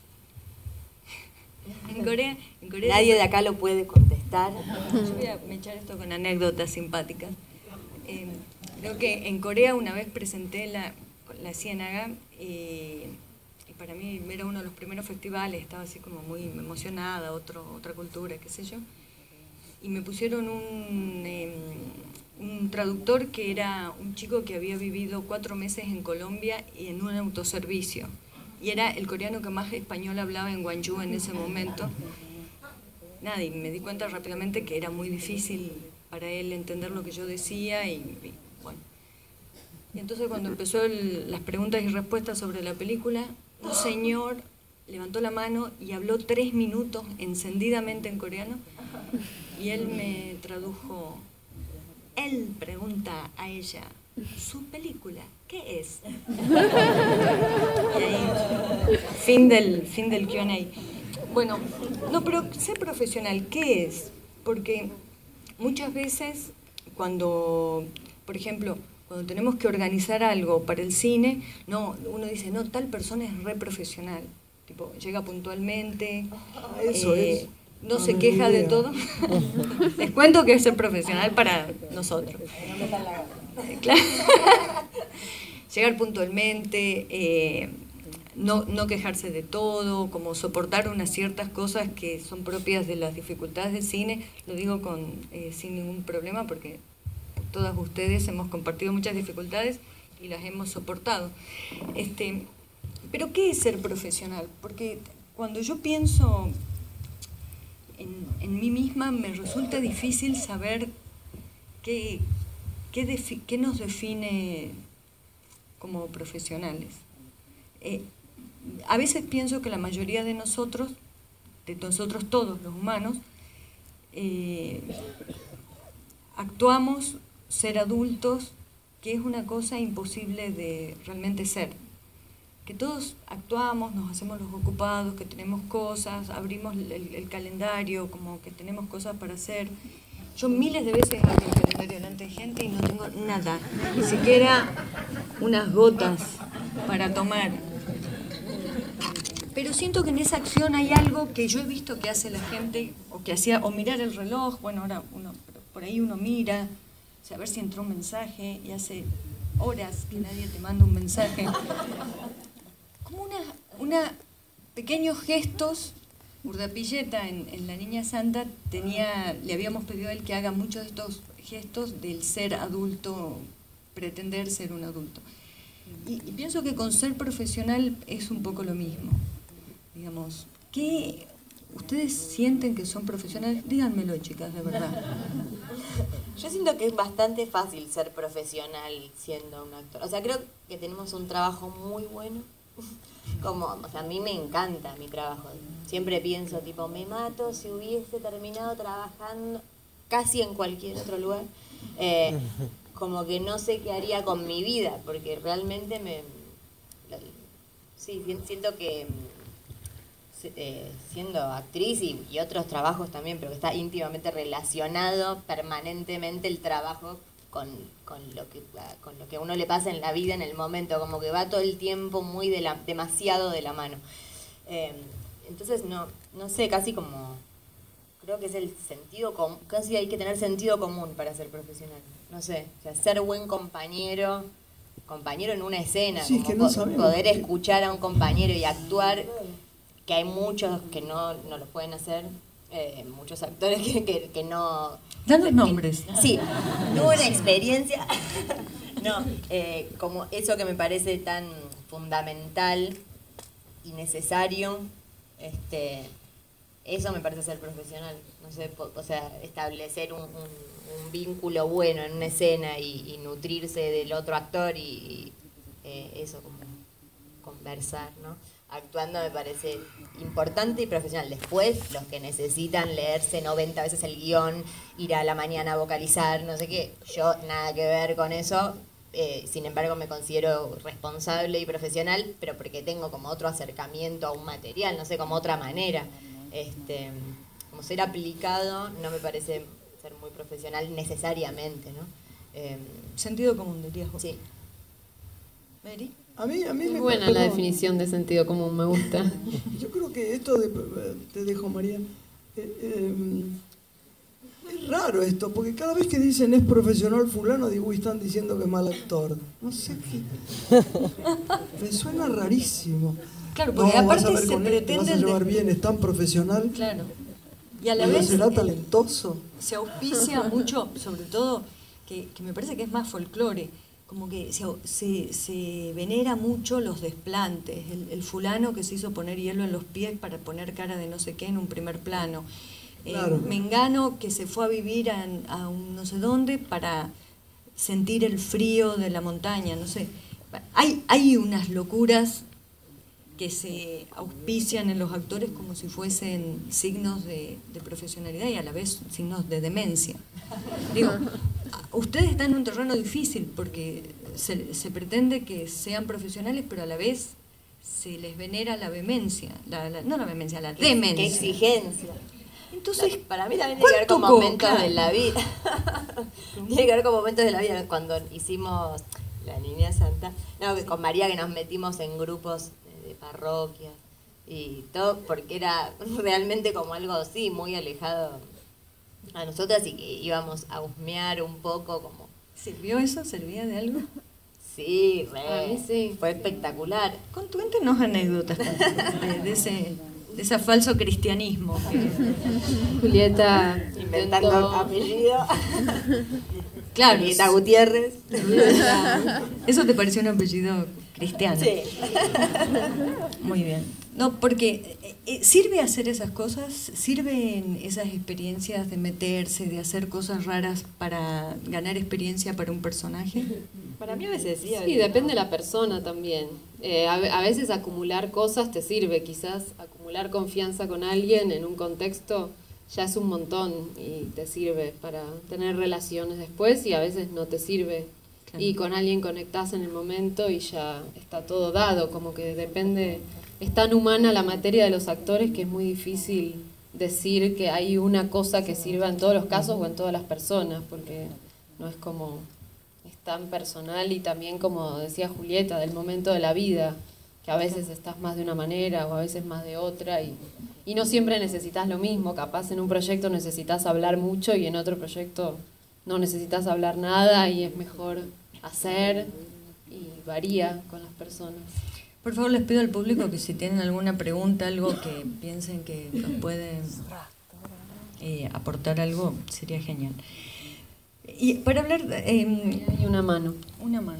En Corea, en Corea nadie de acá lo puede contestar. Yo voy a echar esto con anécdotas simpáticas. Eh, Creo que en Corea una vez presenté la, la Ciénaga y, y para mí era uno de los primeros festivales, estaba así como muy emocionada, otro, otra cultura, qué sé yo. Y me pusieron un, eh, un traductor que era un chico que había vivido cuatro meses en Colombia y en un autoservicio. Y era el coreano que más español hablaba en Gwangju en ese momento. Nada, y me di cuenta rápidamente que era muy difícil para él entender lo que yo decía y, y bueno. Y entonces cuando empezó el, las preguntas y respuestas sobre la película, un señor levantó la mano y habló tres minutos encendidamente en coreano y él me tradujo. Él pregunta a ella, ¿su película qué es? Y ahí, fin del, fin del Q and A. Bueno, no, pero ser profesional, ¿qué es? Porque muchas veces cuando, por ejemplo, cuando tenemos que organizar algo para el cine, no, uno dice, no, tal persona es re profesional, tipo, llega puntualmente, Eso eh, es. no No se me queja idea. de todo. Les cuento que es ser profesional para nosotros. Claro. Llegar puntualmente, eh, no, no quejarse de todo, como soportar unas ciertas cosas que son propias de las dificultades del cine, lo digo con eh, sin ningún problema porque todas ustedes hemos compartido muchas dificultades y las hemos soportado. Este, pero ¿qué es ser profesional? Porque cuando yo pienso en, en mí misma me resulta difícil saber qué, qué, defi- qué nos define como profesionales. Eh, a veces pienso que la mayoría de nosotros, de nosotros todos los humanos, eh, actuamos ser adultos, que es una cosa imposible de realmente ser. Que todos actuamos, nos hacemos los ocupados, que tenemos cosas, abrimos el, el calendario, como que tenemos cosas para hacer. Yo miles de veces abro el calendario delante de gente y no tengo nada, ni siquiera unas gotas para tomar. Pero siento que en esa acción hay algo que yo he visto que hace la gente, o que hacía, o mirar el reloj, bueno, ahora uno, por ahí uno mira, o sea, a ver si entró un mensaje, y hace horas que nadie te manda un mensaje. Como una, una pequeños gestos. Urdapilleta en, en La Niña Santa tenía, le habíamos pedido a él que haga muchos de estos gestos del ser adulto, pretender ser un adulto. Y, y pienso que con ser profesional es un poco lo mismo. Digamos, ¿qué ustedes sienten que son profesionales? Díganmelo, chicas, de verdad. Yo siento que es bastante fácil ser profesional siendo un actor. O sea, creo que tenemos un trabajo muy bueno. Como, o sea, a mí me encanta mi trabajo. Siempre pienso, tipo, me mato si hubiese terminado trabajando casi en cualquier otro lugar. Eh, como que no sé qué haría con mi vida, porque realmente me... Sí, siento que eh, siendo actriz y, y otros trabajos también, pero que está íntimamente relacionado permanentemente el trabajo con, con, lo que, con lo que a uno le pasa en la vida, en el momento, como que va todo el tiempo muy de la, demasiado de la mano. Eh, entonces, no, no sé, casi como, creo que es el sentido común, casi hay que tener sentido común para ser profesional. No sé, o sea, ser buen compañero, compañero en una escena, sí, como que no po poder que... escuchar a un compañero y actuar, que hay muchos que no, no lo pueden hacer, eh, muchos actores que, que, que no... Dan los nombres. Que, sí, tuve una experiencia, no, eh, como eso que me parece tan fundamental y necesario, este, eso me parece ser profesional, no sé, o sea, establecer un, un, un vínculo bueno en una escena y, y nutrirse del otro actor y, y eh, eso, como conversar, ¿no? Actuando me parece importante y profesional. Después, los que necesitan leerse noventa veces el guión, ir a la mañana a vocalizar, no sé qué, yo nada que ver con eso, eh, sin embargo me considero responsable y profesional, pero porque tengo como otro acercamiento a un material, no sé, como otra manera. Este, como ser aplicado no me parece ser muy profesional necesariamente, ¿no? Eh, Sentido común, dirías vos. Sí. ¿Mary? A mí, a mí Muy me buena perdón. la definición de sentido común, me gusta. Yo creo que esto de, te dejo, María, eh, eh, es raro esto, porque cada vez que dicen es profesional fulano, digo, uy, están diciendo que es mal actor. No sé qué. Me suena rarísimo. Claro, porque no, vas a aparte ver se con él, te pretende... vas a llevar bien, es tan profesional. Claro. Y a la Pero vez será eh, talentoso. se auspicia mucho, sobre todo, que, que me parece que es más folclore, como que se, se, se venera mucho los desplantes, el, el fulano que se hizo poner hielo en los pies para poner cara de no sé qué en un primer plano, Claro. eh, Mengano que se fue a vivir a, a un no sé dónde para sentir el frío de la montaña, no sé. Hay, hay unas locuras que se auspician en los actores como si fuesen signos de, de profesionalidad y a la vez signos de demencia. Digo, ustedes están en un terreno difícil porque se, se pretende que sean profesionales, pero a la vez se les venera la vehemencia, la, la, no la vehemencia, la demencia. Qué exigencia. Entonces, para mí también tiene que ver con ¿cuánto momentos coca? de la vida. Tiene que ver con momentos de la vida. Cuando hicimos La Niña Santa, no, con María, que nos metimos en grupos de, de parroquias y todo, porque era realmente como algo así, muy alejado a nosotras y que íbamos a husmear un poco como... ¿Sirvió eso? ¿Servía de algo? Sí, re, A mí sí. fue espectacular. Cuéntenos anécdotas de, de ese... de ese falso cristianismo. Que... Julieta Inventando intentó- apellido. Claro. Julieta Gutiérrez. ¿Eso te pareció un apellido cristiano? Sí. Muy bien. No, porque eh, eh, ¿sirve hacer esas cosas? ¿Sirven esas experiencias de meterse, de hacer cosas raras para ganar experiencia para un personaje? Para mí a veces sí. Sí, depende de la persona también. Eh, a, ve- a veces acumular cosas te sirve, quizás acumular confianza con alguien en un contexto ya es un montón y te sirve para tener relaciones después y a veces no te sirve. Claro. Y con alguien conectás en el momento y ya está todo dado, como que depende, es tan humana la materia de los actores que es muy difícil decir que hay una cosa que sirva en todos los casos o en todas las personas, porque no es como... es tan personal y también, como decía Julieta, del momento de la vida, que a veces estás más de una manera o a veces más de otra y, y no siempre necesitas lo mismo, capaz en un proyecto necesitas hablar mucho y en otro proyecto no necesitas hablar nada y es mejor hacer y varía con las personas. Por favor, les pido al público que si tienen alguna pregunta, algo que piensen que nos puede eh, aportar algo, sería genial. Y para hablar, eh, Y una mano. una mano.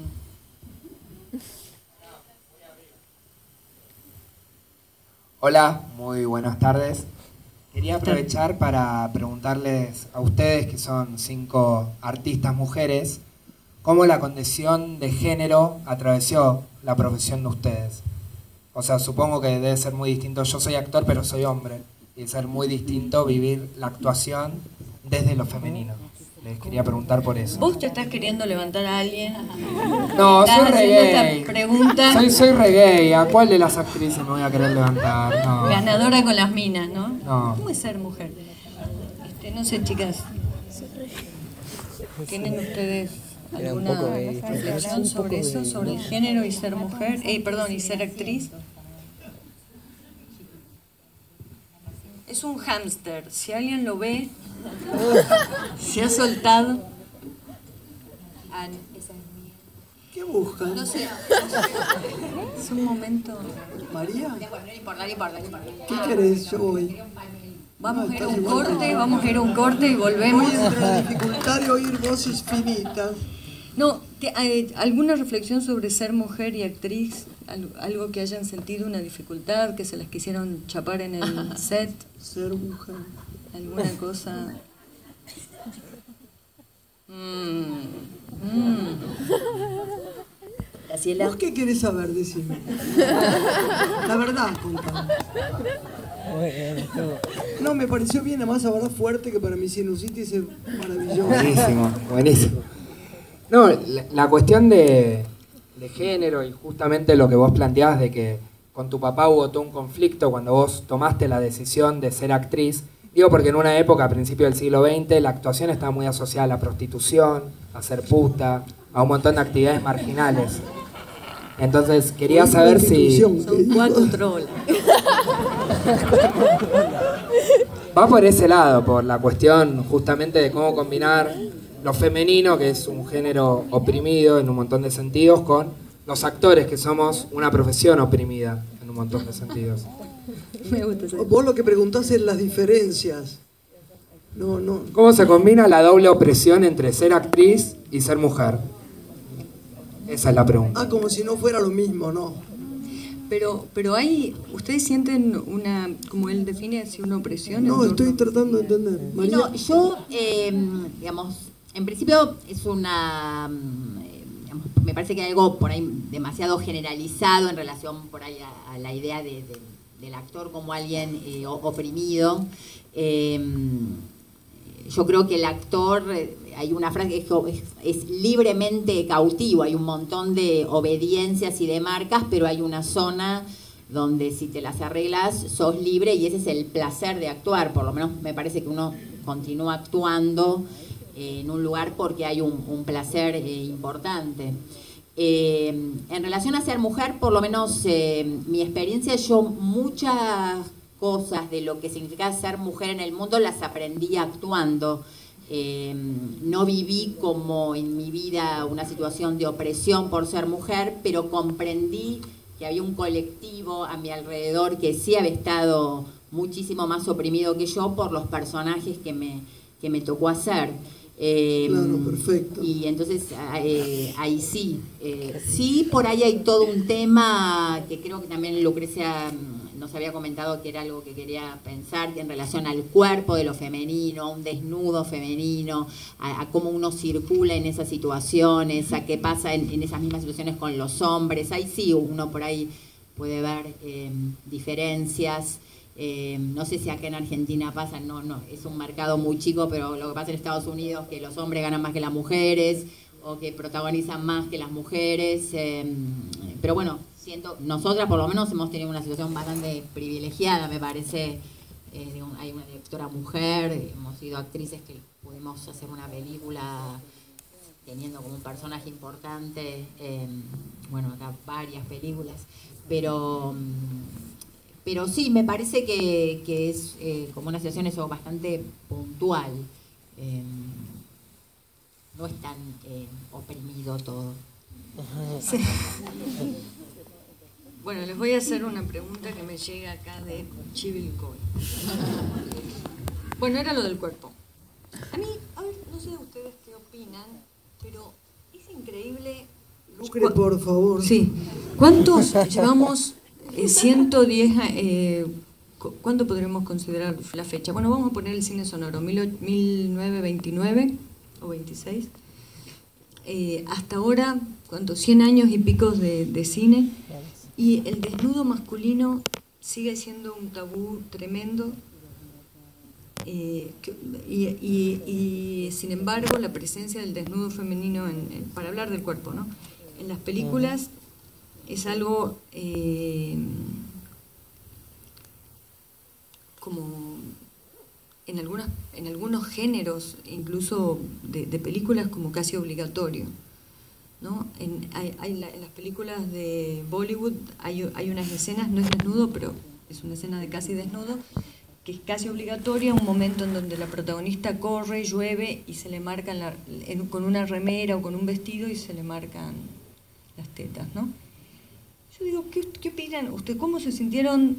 Hola, muy buenas tardes. Quería aprovechar para preguntarles a ustedes, que son cinco artistas mujeres, cómo la condición de género atravesó la profesión de ustedes. O sea, supongo que debe ser muy distinto. Yo soy actor, pero soy hombre. Y debe ser muy distinto vivir la actuación desde lo femenino. Les quería preguntar por eso. ¿Vos te estás queriendo levantar a alguien? No, ¿Estás soy re haciendo gay. esta pregunta? Soy, soy re gay. ¿A cuál de las actrices me voy a querer levantar? No. Ganadora con las minas, ¿no? No. ¿Cómo es ser mujer? Este, no sé, chicas. ¿Tienen ustedes alguna reflexión sobre eso, sobre el género y ser mujer? Eh, perdón, y ser actriz. Es un hámster. Si alguien lo ve, se ha soltado. Ah, esa es mía. ¿Qué buscan? No sé. Es un momento. ¿María? No importa, no importa, no importa. ¿Qué querés? Yo voy. Vamos a ir a un corte, vamos a ir a un corte y volvemos. Voy entre la dificultad de oír voces finitas. No, que, eh, ¿alguna reflexión sobre ser mujer y actriz? Al- Algo que hayan sentido una dificultad, que se las quisieron chapar en el set, Ser mujer. alguna cosa. Mm, mm. ¿Vos qué querés saber? Decime. La verdad, contame. No, me pareció bien, además, la verdad, fuerte, que para mi sinusitis es maravilloso. Buenísimo, buenísimo. No, la, la cuestión de, de género y justamente lo que vos planteabas de que con tu papá hubo todo un conflicto cuando vos tomaste la decisión de ser actriz. Digo porque en una época, a principios del siglo veinte, la actuación estaba muy asociada a la prostitución, a ser puta, a un montón de actividades marginales. Entonces quería saber si... Son cuatro trolas. Va por ese lado, por la cuestión justamente de cómo combinar lo femenino, que es un género oprimido en un montón de sentidos, con los actores, que somos una profesión oprimida en un montón de sentidos. Me gusta eso. Vos lo que preguntás es las diferencias. No, no. ¿Cómo se combina la doble opresión entre ser actriz y ser mujer? Esa es la pregunta. Ah, como si no fuera lo mismo, ¿no? Pero, pero hay, ¿ustedes sienten una, como él define, así una opresión? en No, torno- estoy tratando de entender. María. No, yo, eh, digamos, en principio es una, mm, eh, digamos, me parece que hay algo por ahí demasiado generalizado en relación por ahí a, a la idea de, de- del actor como alguien eh, o- oprimido. Eh, yo creo que el actor, eh, hay una frase que es, es- es libremente cautivo, hay un montón de obediencias y de marcas, pero hay una zona donde si te las arreglas sos libre y ese es el placer de actuar, por lo menos me parece que uno continúa actuando eh, en un lugar porque hay un, un placer eh, importante. Eh, en relación a ser mujer, por lo menos eh, mi experiencia, yo muchas cosas de lo que significa ser mujer en el mundo las aprendí actuando. Eh, no viví como en mi vida una situación de opresión por ser mujer, pero comprendí que había un colectivo a mi alrededor que sí había estado muchísimo más oprimido que yo por los personajes que me, que me tocó hacer. Eh, Claro, perfecto. Y entonces eh, ahí sí. Eh, sí, por ahí hay todo un tema que creo que también Lucrecia mm, nos había comentado que era algo que quería pensar en relación al cuerpo de lo femenino, a un desnudo femenino, a, a cómo uno circula en esas situaciones, a qué pasa en, en esas mismas situaciones con los hombres. Ahí sí uno por ahí puede ver eh, diferencias. Eh, no sé si acá en Argentina pasa, no, no, es un mercado muy chico, pero lo que pasa en Estados Unidos que los hombres ganan más que las mujeres o que protagonizan más que las mujeres. Eh, pero bueno, siento, nosotras por lo menos hemos tenido una situación bastante privilegiada, me parece. Eh, digo, hay una directora mujer, hemos sido actrices que pudimos hacer una película teniendo como un personaje importante, eh, bueno, acá varias películas, pero... Pero sí, me parece que, que es eh, como una situación eso bastante puntual. Eh, no es tan eh, oprimido todo. Sí. Bueno, les voy a hacer una pregunta que me llega acá de Chivilcoy. Bueno, era lo del cuerpo. A mí, a ver, no sé ustedes qué opinan, pero es increíble... Lucre, por favor. Sí. ¿Cuántos llevamos... Eh, ciento diez, eh, cu- ¿cuándo podremos considerar la fecha? Bueno, vamos a poner el cine sonoro, mil novecientos veintinueve o veintiséis. Eh, hasta ahora, ¿cuántos? cien años y picos de, de cine. Y el desnudo masculino sigue siendo un tabú tremendo. Eh, que, y, y, y sin embargo la presencia del desnudo femenino, en, en, para hablar del cuerpo, ¿no? En las películas es algo eh, como en, algunas, en algunos géneros, incluso de, de películas, como casi obligatorio, ¿no? En, hay, hay la, en las películas de Bollywood hay, hay unas escenas, no es desnudo, pero es una escena de casi desnudo, que es casi obligatoria, un momento en donde la protagonista corre, llueve y se le marcan la, en, con una remera o con un vestido y se le marcan las tetas, ¿no? Yo digo, ¿qué, qué opinan? ¿Usted cómo se sintieron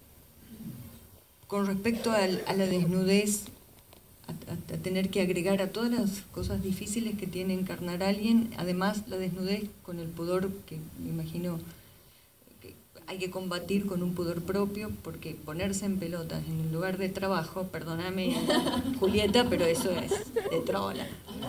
con respecto a, a la desnudez, a, a, a tener que agregar a todas las cosas difíciles que tiene encarnar a alguien, además la desnudez con el pudor que me imagino que hay que combatir con un pudor propio, porque ponerse en pelotas en un lugar de trabajo, perdóname Julieta, pero eso es de trola.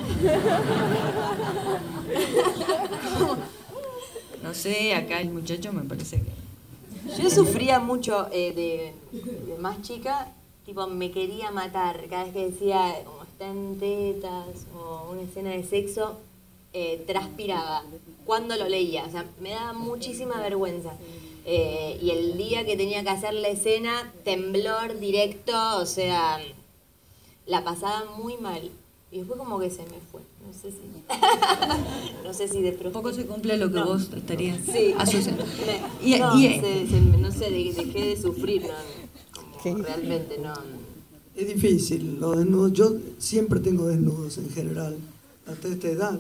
No sé, acá el muchacho me parece que... Yo sufría mucho eh, de, de más chica, tipo me quería matar cada vez que decía como está en tetas o una escena de sexo, eh, transpiraba cuando lo leía, o sea, me daba muchísima vergüenza. Eh, y el día que tenía que hacer la escena, temblor directo, o sea, la pasaba muy mal. Y después como que se me fue, no sé si, no sé si de pronto... Poco se cumple lo que no. vos estarías sí. asociando. Me, y, no, y, se, se, no sé, dejé de sufrir, ¿no? Como realmente no... Es difícil, los desnudos, yo siempre tengo desnudos en general, hasta esta edad.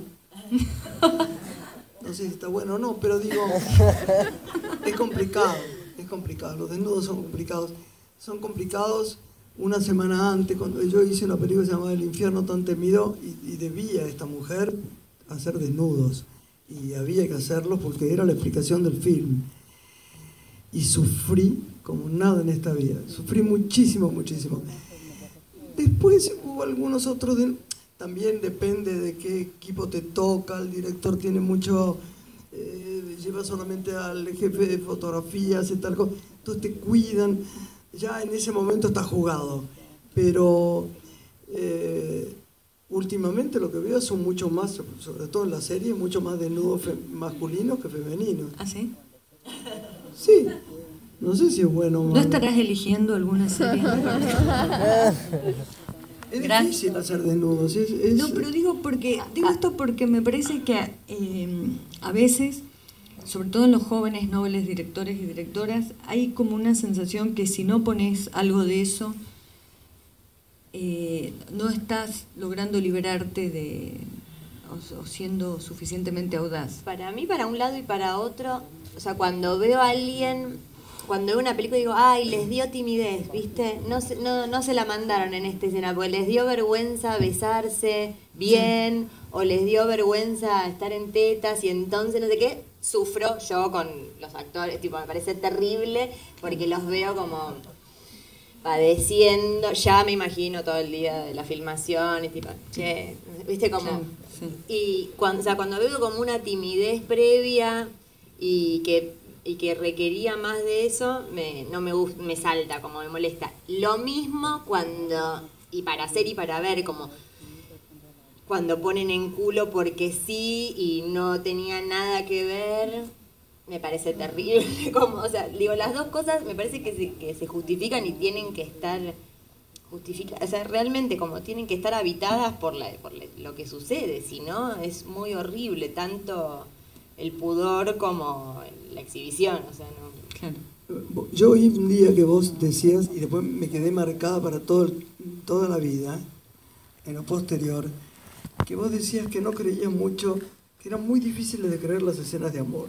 No sé si está bueno o no, pero digo, es complicado, es complicado, los desnudos son complicados, son complicados... Una semana antes, cuando yo hice una película llamada El infierno tan temido, y, y debía esta mujer hacer desnudos, y había que hacerlos porque era la explicación del film. Y sufrí como nada en esta vida, sufrí muchísimo, muchísimo. Después hubo algunos otros, de, también depende de qué equipo te toca, el director tiene mucho, eh, lleva solamente al jefe de fotografía, hace tal cosa, entonces te cuidan. Ya en ese momento está jugado, pero eh, últimamente lo que veo son mucho más, sobre todo en la serie, mucho más desnudos masculinos que femeninos. ¿Ah, sí? Sí, no sé si es bueno o malo. ¿No estarás eligiendo alguna serie? Es difícil hacer desnudos. Es, es... No, pero digo, porque, digo esto porque me parece que eh, a veces... sobre todo en los jóvenes nobles directores y directoras, hay como una sensación que si no pones algo de eso, eh, no estás logrando liberarte de o, o siendo suficientemente audaz. Para mí, para un lado y para otro, o sea, cuando veo a alguien, cuando veo una película digo, ay, les dio timidez, ¿viste? No se, no, no se la mandaron en esta escena, porque les dio vergüenza besarse bien, sí. O les dio vergüenza estar en tetas y entonces no sé qué. Sufro yo con los actores, tipo, me parece terrible porque los veo como padeciendo, ya me imagino todo el día de la filmación y tipo, che, viste como... Sí, sí. Y cuando, o sea, cuando veo como una timidez previa y que, y que requería más de eso, me, no me gusta, me salta, como me molesta. Lo mismo cuando, y para hacer y para ver, como... cuando ponen en culo porque sí y no tenía nada que ver, me parece terrible. Como, o sea, digo, las dos cosas me parece que se, que se justifican y tienen que estar justificadas, o sea, realmente como tienen que estar habitadas por, la, por la, lo que sucede, si no es muy horrible, tanto el pudor como la exhibición, o sea, no... Claro. Yo oí un día que vos decías, y después me quedé marcada para todo, toda la vida, en lo posterior, que vos decías que no creías mucho, que eran muy difíciles de creer las escenas de amor.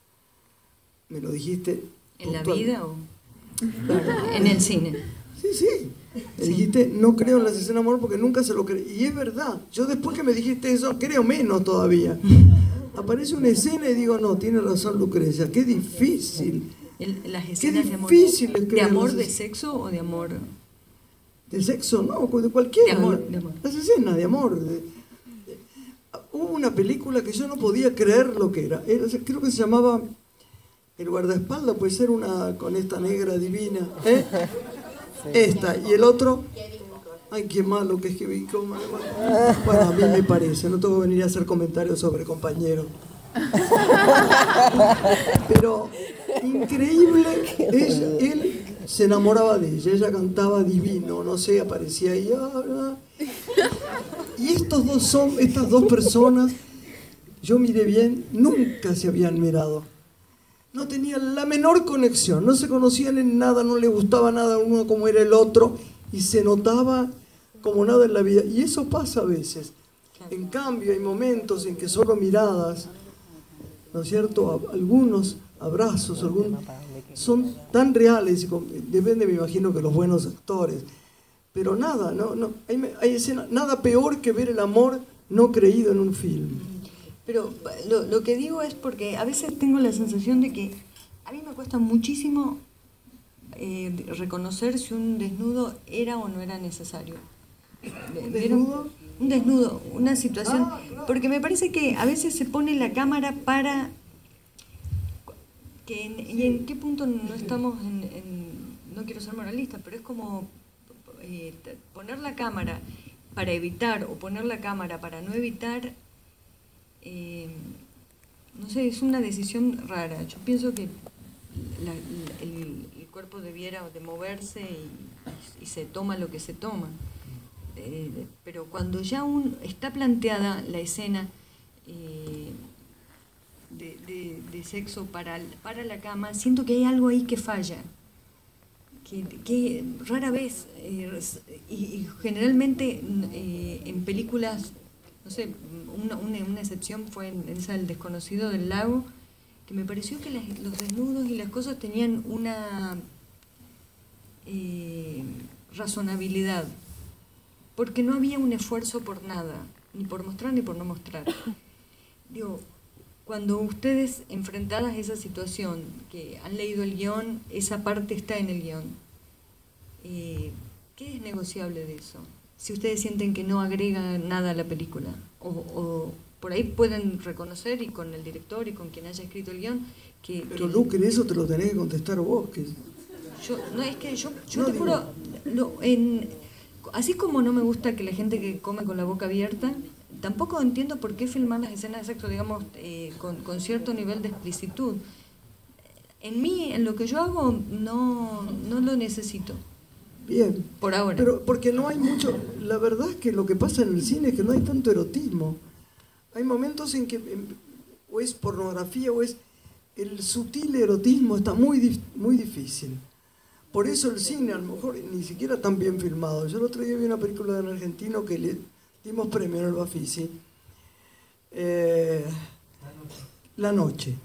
Me lo dijiste. ¿En puntual. La vida o en el cine? Sí, sí. Me sí. dijiste, no creo en las escenas de amor porque nunca se lo creí. Y es verdad. Yo después que me dijiste eso, creo menos todavía. Aparece una escena y digo, no, tiene razón Lucrecia, qué difícil. El, las escenas qué difícil de amor. ¿De amor, de sexo o de amor? De sexo, no, de cualquiera. De amor, de amor. Las escenas de amor. De, Hubo una película que yo no podía creer lo que era. era. Creo que se llamaba El guardaespaldas, puede ser una con esta negra divina. ¿Eh? Sí. Esta. Y el otro, Ay, qué malo que es que vi. Bueno, a mí me parece, no tengo que venir a hacer comentarios sobre compañeros. Pero increíble, ella, él se enamoraba de ella, ella cantaba divino, no sé, aparecía ahí. Y estos dos son, estas dos personas, yo miré bien, nunca se habían mirado. No tenían la menor conexión, no se conocían en nada, no les gustaba nada uno como era el otro, y se notaba como nada en la vida. Y eso pasa a veces. En cambio, hay momentos en que solo miradas, ¿no es cierto? Algunos abrazos, algunos, son tan reales, y con, depende, me imagino, que los buenos actores. Pero nada, no, no, hay, hay escena, nada peor que ver el amor no creído en un film. Pero lo, lo que digo es porque a veces tengo la sensación de que a mí me cuesta muchísimo eh, reconocer si un desnudo era o no era necesario. ¿Un desnudo? Un desnudo, una situación. Ah, claro. Porque me parece que a veces se pone la cámara para... Que en, ¿Y en qué punto no estamos en, en... No quiero ser moralista, pero es como eh, poner la cámara para evitar o poner la cámara para no evitar... Eh, no sé, es una decisión rara. Yo pienso que la, la, el, el cuerpo debiera de moverse y, y se toma lo que se toma. Eh, pero cuando ya un, está planteada la escena eh, de, de, de sexo para, para la cama, siento que hay algo ahí que falla. Que, que rara vez, eh, y, y generalmente eh, en películas, no sé, una, una, una excepción fue en esa El desconocido del lago, que me pareció que las, los desnudos y las cosas tenían una eh, razonabilidad, porque no había un esfuerzo por nada, ni por mostrar ni por no mostrar. Digo, cuando ustedes enfrentadas a esa situación, que han leído el guión, esa parte está en el guión, eh, ¿qué es negociable de eso? Si ustedes sienten que no agrega nada a la película, o, o por ahí pueden reconocer, y con el director y con quien haya escrito el guión, que... Pero que, Lucre, eso te lo tenés que contestar vos. Que... Yo, no, es que yo, yo No, te digo- juro, no, en, así como no me gusta que la gente que come con la boca abierta, tampoco entiendo por qué filmar las escenas de sexo, digamos, eh, con, con cierto nivel de explicitud. En mí, en lo que yo hago, no, no lo necesito. Bien. Por ahora. Pero porque no hay mucho... La verdad es que lo que pasa en el cine es que no hay tanto erotismo. Hay momentos en que en, o es pornografía o es... El sutil erotismo está muy, dif- muy difícil. Por eso el cine, a lo mejor, ni siquiera tan bien filmado. Yo el otro día vi una película en argentino que le dimos premio en el Bafisi. Eh, La Noche.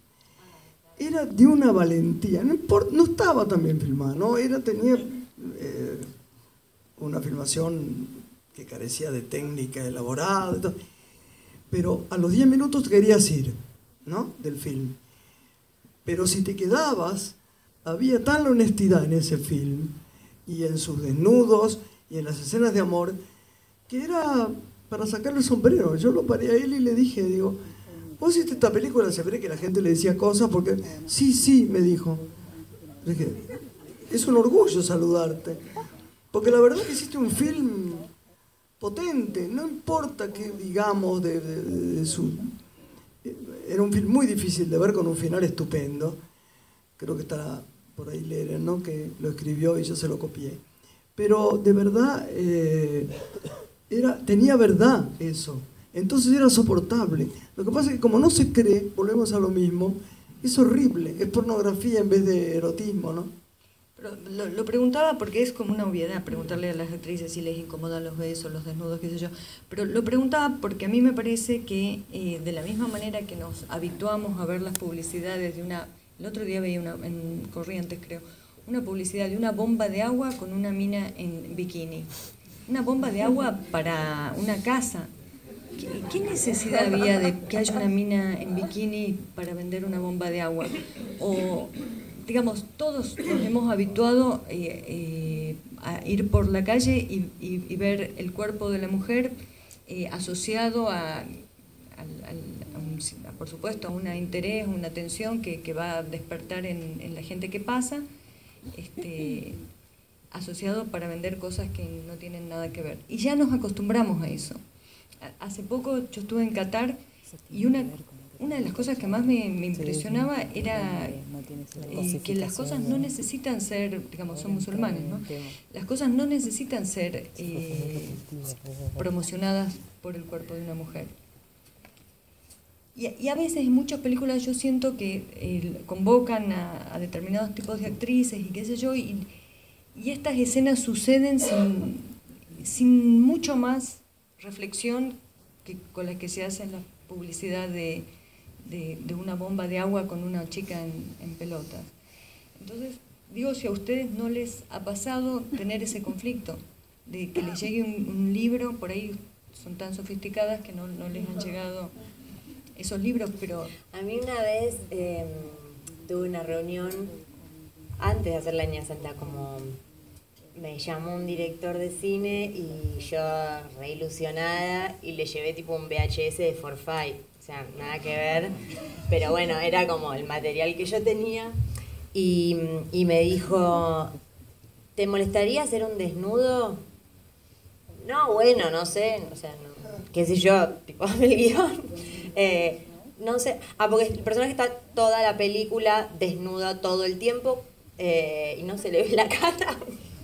Era de una valentía. No, import- no estaba tan bien filmada, ¿no? Era, tenía eh, una filmación que carecía de técnica elaborada, de todo. Pero a los diez minutos querías ir, ¿no? Del film. Pero si te quedabas, había tal honestidad en ese film, y en sus desnudos, y en las escenas de amor, que era para sacarle el sombrero. Yo lo paré a él y le dije, digo, vos hiciste esta película, se ve que la gente le decía cosas, porque, sí, sí, me dijo. Le dije, es un orgullo saludarte, porque la verdad que hiciste un film potente, no importa qué digamos de, de, de su... Era un film muy difícil de ver, con un final estupendo. Creo que está por ahí Leren, ¿no? Que lo escribió y yo se lo copié. Pero de verdad, eh, era, tenía verdad eso. Entonces era soportable. Lo que pasa es que como no se cree, volvemos a lo mismo, es horrible. Es pornografía en vez de erotismo, ¿no? Pero lo, lo preguntaba porque es como una obviedad preguntarle a las actrices si les incomodan los besos, los desnudos, qué sé yo. Pero lo preguntaba porque a mí me parece que eh, de la misma manera que nos habituamos a ver las publicidades de una... El otro día veía una, en Corrientes, creo, una publicidad de una bomba de agua con una mina en bikini. Una bomba de agua para una casa. ¿Qué, qué necesidad había de que haya una mina en bikini para vender una bomba de agua? O... digamos, todos nos hemos habituado eh, eh, a ir por la calle y, y, y ver el cuerpo de la mujer eh, asociado a, a, a, a un, a, por supuesto, a un interés, una atención que, que va a despertar en, en la gente que pasa. Este, asociado para vender cosas que no tienen nada que ver. Y ya nos acostumbramos a eso. Hace poco yo estuve en Qatar y una, una de las cosas que más me, me impresionaba era eh, que las cosas no necesitan ser, digamos, son musulmanes, ¿no? Las cosas no necesitan ser eh, promocionadas por el cuerpo de una mujer. Y, y a veces en muchas películas yo siento que eh, convocan a, a determinados tipos de actrices y qué sé yo, y, y estas escenas suceden sin, sin mucho más reflexión que con la que se hace en la publicidad de, de, de una bomba de agua con una chica en, en pelotas. Entonces, digo, si a ustedes no les ha pasado tener ese conflicto, de que les llegue un, un libro, por ahí son tan sofisticadas que no, no les han llegado esos libros, pero... A mí una vez eh, tuve una reunión, antes de hacer la Niña Santa, como me llamó un director de cine y yo re ilusionada y le llevé tipo un V H S de For Five, o sea, nada que ver, pero bueno, era como el material que yo tenía y, y me dijo, ¿te molestaría hacer un desnudo? No, bueno, no sé, o sea, no, qué sé yo, tipo, el guión. Eh, no sé, ah, porque el personaje está toda la película desnuda todo el tiempo eh, y no se le ve la cara.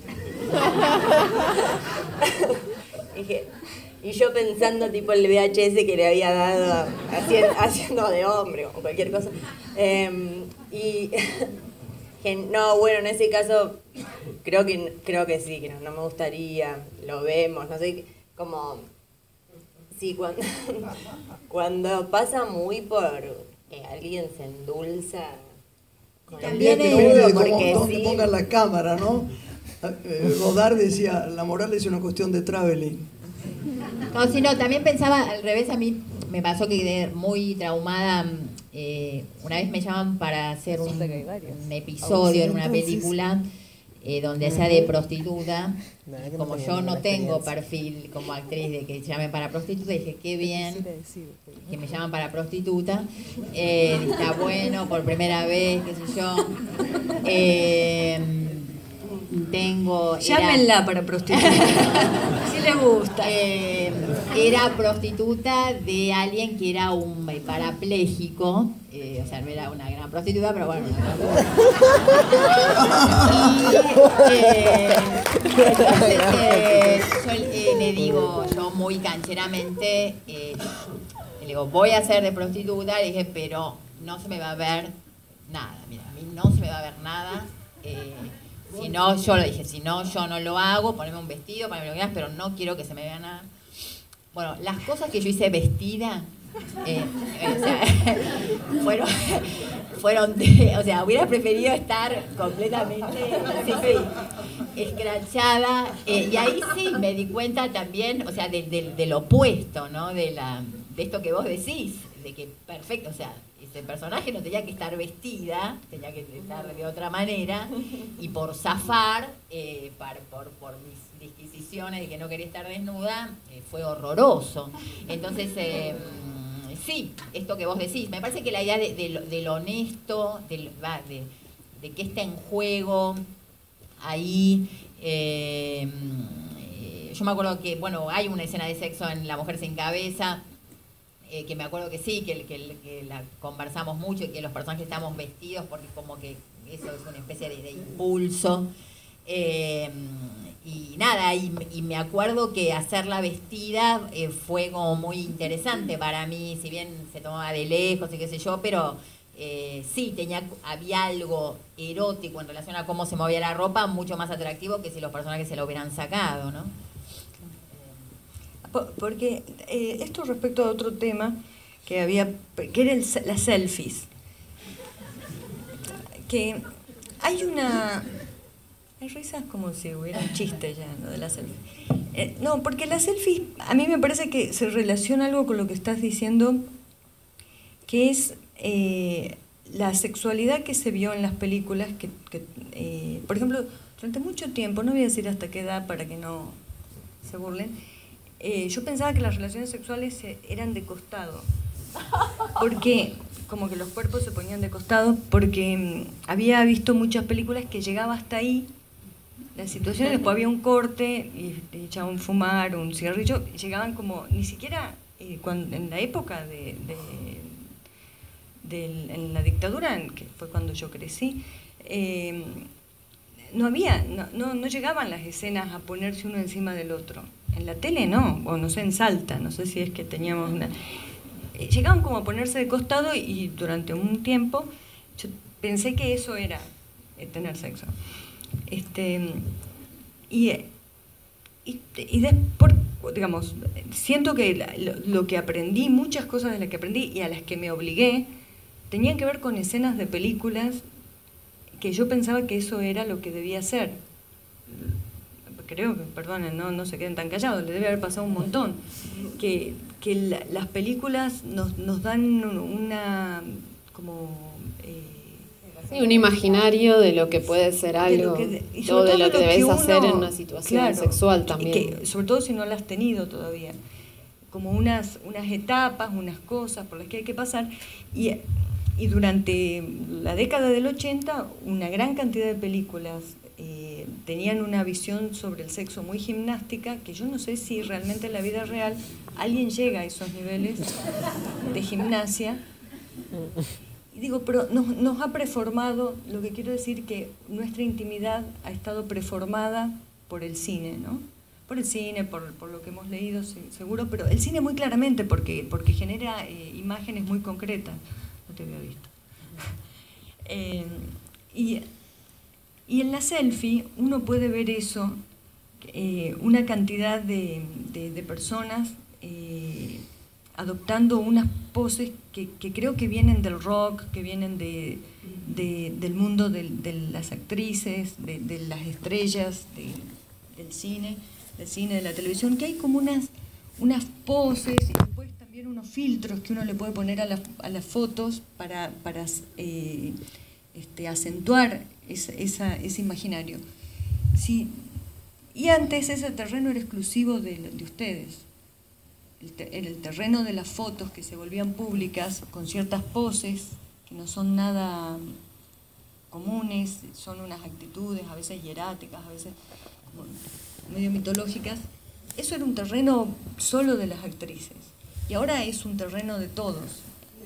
Dije, y yo pensando tipo el V H S que le había dado haciendo, haciendo de hombre o cualquier cosa. Eh, y que no, bueno, en ese caso creo que creo que sí, que no, no me gustaría, lo vemos, no sé, como sí, cuando, cuando pasa muy por que alguien se endulza con También el depende de desnudo, cómo, porque dónde sí. pongan la cámara, ¿no? Eh, Godard decía, la moral es una cuestión de traveling. No, sino también pensaba al revés. A mí me pasó que quedé muy traumada. Eh, una vez me llaman para hacer un, un episodio en una película eh, donde hacía de prostituta. Como yo no tengo perfil como actriz de que llamen para prostituta, dije, qué bien que me llaman para prostituta. Eh, está bueno, por primera vez, qué sé yo. Eh, tengo... Llámenla era, para prostituta, si le gusta. Eh, era prostituta de alguien que era un parapléjico, eh, o sea, no era una gran prostituta, pero bueno. Y eh, entonces eh, yo eh, le digo, yo muy cancheramente, eh, le digo, voy a ser de prostituta, le dije, pero no se me va a ver nada, mira, a mí no se me va a ver nada. Eh, Si no, yo lo dije, si no, yo no lo hago, poneme un vestido, poneme lo que quieras, pero no quiero que se me vea nada. Bueno, las cosas que yo hice vestida, eh, o sea, fueron, fueron de, o sea, hubiera preferido estar completamente, sí, sí, escrachada, eh, y ahí sí me di cuenta también, o sea, de, de, del opuesto, ¿no? De, la, de esto que vos decís, de que perfecto, o sea, este personaje no tenía que estar vestida, tenía que estar de otra manera, y por zafar, eh, par, por, por mis disquisiciones de que no quería estar desnuda, eh, fue horroroso. Entonces, eh, sí, esto que vos decís, me parece que la idea de, de, lo, de lo honesto, de, de, de que está en juego ahí, eh, eh, yo me acuerdo que, bueno, hay una escena de sexo en La Mujer Sin Cabeza, Eh, que me acuerdo que sí, que, que, que la conversamos mucho y que los personajes estamos vestidos porque como que eso es una especie de, de impulso. Eh, y nada, y, y me acuerdo que hacerla vestida eh, fue como muy interesante para mí, si bien se tomaba de lejos y qué sé yo, pero eh, sí, tenía, había algo erótico en relación a cómo se movía la ropa, mucho más atractivo que si los personajes se lo hubieran sacado, ¿no? Porque eh, esto respecto a otro tema que había, que era el, las selfies. Que hay una... Hay risas como si hubiera un chiste ya, ¿no? De la selfie. Eh, no, porque la selfie, a mí me parece que se relaciona algo con lo que estás diciendo, que es eh, la sexualidad que se vio en las películas, que, que eh, por ejemplo, durante mucho tiempo, no voy a decir hasta qué edad para que no se burlen, Eh, yo pensaba que las relaciones sexuales eran de costado, porque como que los cuerpos se ponían de costado, porque mmm, había visto muchas películas que llegaba hasta ahí las situaciones, después había un corte y te echaban fumar un cigarrillo, y llegaban como, ni siquiera eh, cuando, en la época de, de, de en la dictadura, que fue cuando yo crecí, eh, no había, no, no, no llegaban las escenas a ponerse uno encima del otro. En la tele no, o no sé, en Salta, no sé si es que teníamos una... Eh, llegaban como a ponerse de costado y durante un tiempo yo pensé que eso era eh, tener sexo. Este, y, y, y después, digamos, siento que la, lo, lo que aprendí, muchas cosas de las que aprendí y a las que me obligué, tenían que ver con escenas de películas que yo pensaba que eso era lo que debía ser. Creo que, perdonen, no, no se queden tan callados, le debe haber pasado un montón. Que, que la, las películas nos, nos dan una, como... Eh, Sí, un imaginario de lo que puede ser algo, de que, y todo de lo lo que debes que uno, hacer en una situación claro, sexual también. Que, sobre todo si no la has tenido todavía. Como unas, unas etapas, unas cosas por las que hay que pasar. Y, y durante la década del ochenta, una gran cantidad de películas eh, tenían una visión sobre el sexo muy gimnástica, que yo no sé si realmente en la vida real alguien llega a esos niveles de gimnasia. Digo, pero nos, nos ha preformado, lo que quiero decir que nuestra intimidad ha estado preformada por el cine, ¿no? Por el cine, por, por lo que hemos leído, seguro, pero el cine muy claramente, porque, porque genera eh, imágenes muy concretas. No te había visto. Eh, y, y en la selfie uno puede ver eso, eh, una cantidad de, de, de personas eh, adoptando unas poses que, que creo que vienen del rock, que vienen de, de, del mundo de, de las actrices, de, de las estrellas, de, del cine, del cine, de la televisión, que hay como unas, unas poses y después también unos filtros que uno le puede poner a, la, a las fotos para, para eh, este, acentuar esa, esa, ese imaginario. Sí, y antes ese terreno era exclusivo de, de ustedes. En el terreno de las fotos que se volvían públicas con ciertas poses que no son nada comunes, son unas actitudes a veces hieráticas, a veces como medio mitológicas, eso era un terreno solo de las actrices y ahora es un terreno de todos.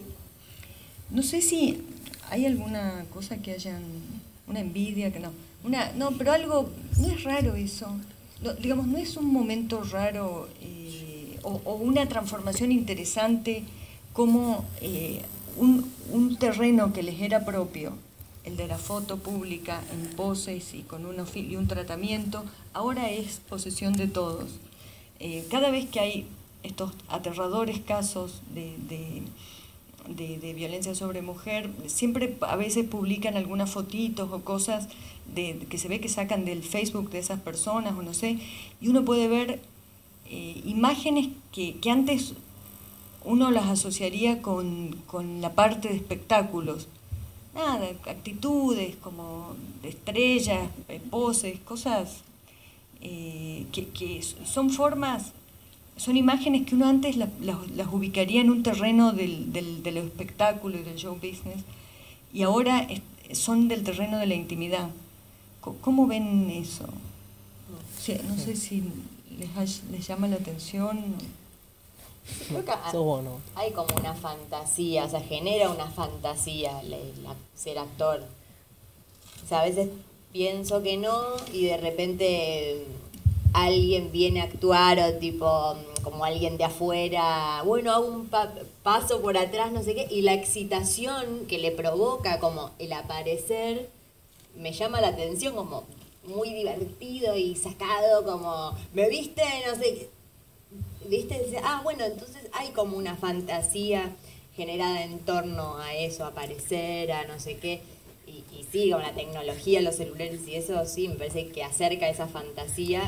No sé si hay alguna cosa que hayan, una envidia, que no, una, no, pero algo, no es raro eso, no, digamos, no es un momento raro eh, O, o una transformación interesante como eh, un, un terreno que les era propio, el de la foto pública en poses y con uno, y un tratamiento, ahora es posesión de todos. Eh, cada vez que hay estos aterradores casos de, de, de, de violencia sobre mujer, siempre a veces publican algunas fotitos o cosas de, de que se ve que sacan del Facebook de esas personas o no sé, y uno puede ver Eh, imágenes que, que antes uno las asociaría con, con la parte de espectáculos. Nada, actitudes como de estrellas, poses, cosas eh, que, que son formas, son imágenes que uno antes las, las, las ubicaría en un terreno del, del, del espectáculo y del show business, y ahora es, son del terreno de la intimidad. ¿Cómo ven eso? O sea, no sé si les, les llama la atención. Creo que hay como una fantasía, o sea, genera una fantasía la, la, ser actor. O sea, a veces pienso que no y de repente alguien viene a actuar o tipo como alguien de afuera, bueno, hago un pa paso por atrás, no sé qué, y la excitación que le provoca como el aparecer me llama la atención, como muy divertido y sacado, como, ¿me viste? No sé, ¿viste? Ah, bueno, entonces hay como una fantasía generada en torno a eso, a aparecer, a no sé qué. Y, y sí, con la tecnología, los celulares y eso, sí, me parece que acerca esa fantasía,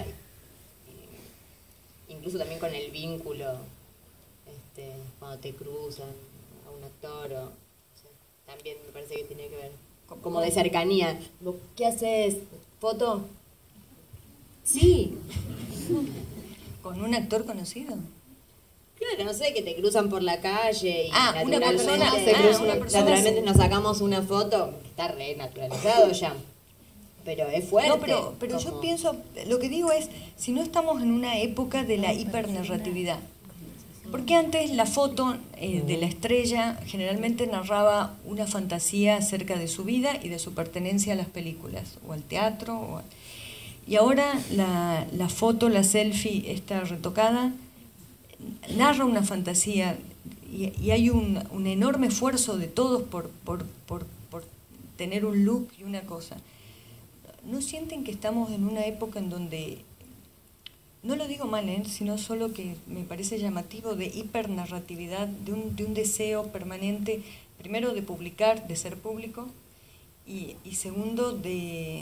incluso también con el vínculo, este, cuando te cruzan a un actor, o, o sea, también me parece que tiene que ver, como de cercanía. ¿Qué haces? ¿Foto? Sí. ¿Con un actor conocido? Claro, no sé, que te cruzan por la calle y ah, naturalmente, una persona, se ah, cruza una una persona naturalmente se... nos sacamos una foto, está re naturalizado ya. pero es fuerte. No, pero, pero yo como- pienso, lo que digo es, si no estamos en una época de la hipernarratividad, porque antes la foto eh, de la estrella generalmente narraba una fantasía acerca de su vida y de su pertenencia a las películas, o al teatro, o a- y ahora la, la foto, la selfie, esta retocada, narra una fantasía y, y hay un, un enorme esfuerzo de todos por, por, por, por tener un look y una cosa. ¿No sienten que estamos en una época en donde, no lo digo mal, ¿eh? sino solo que me parece llamativo, de hipernarratividad, de un, de un deseo permanente, primero de publicar, de ser público, y, y segundo de,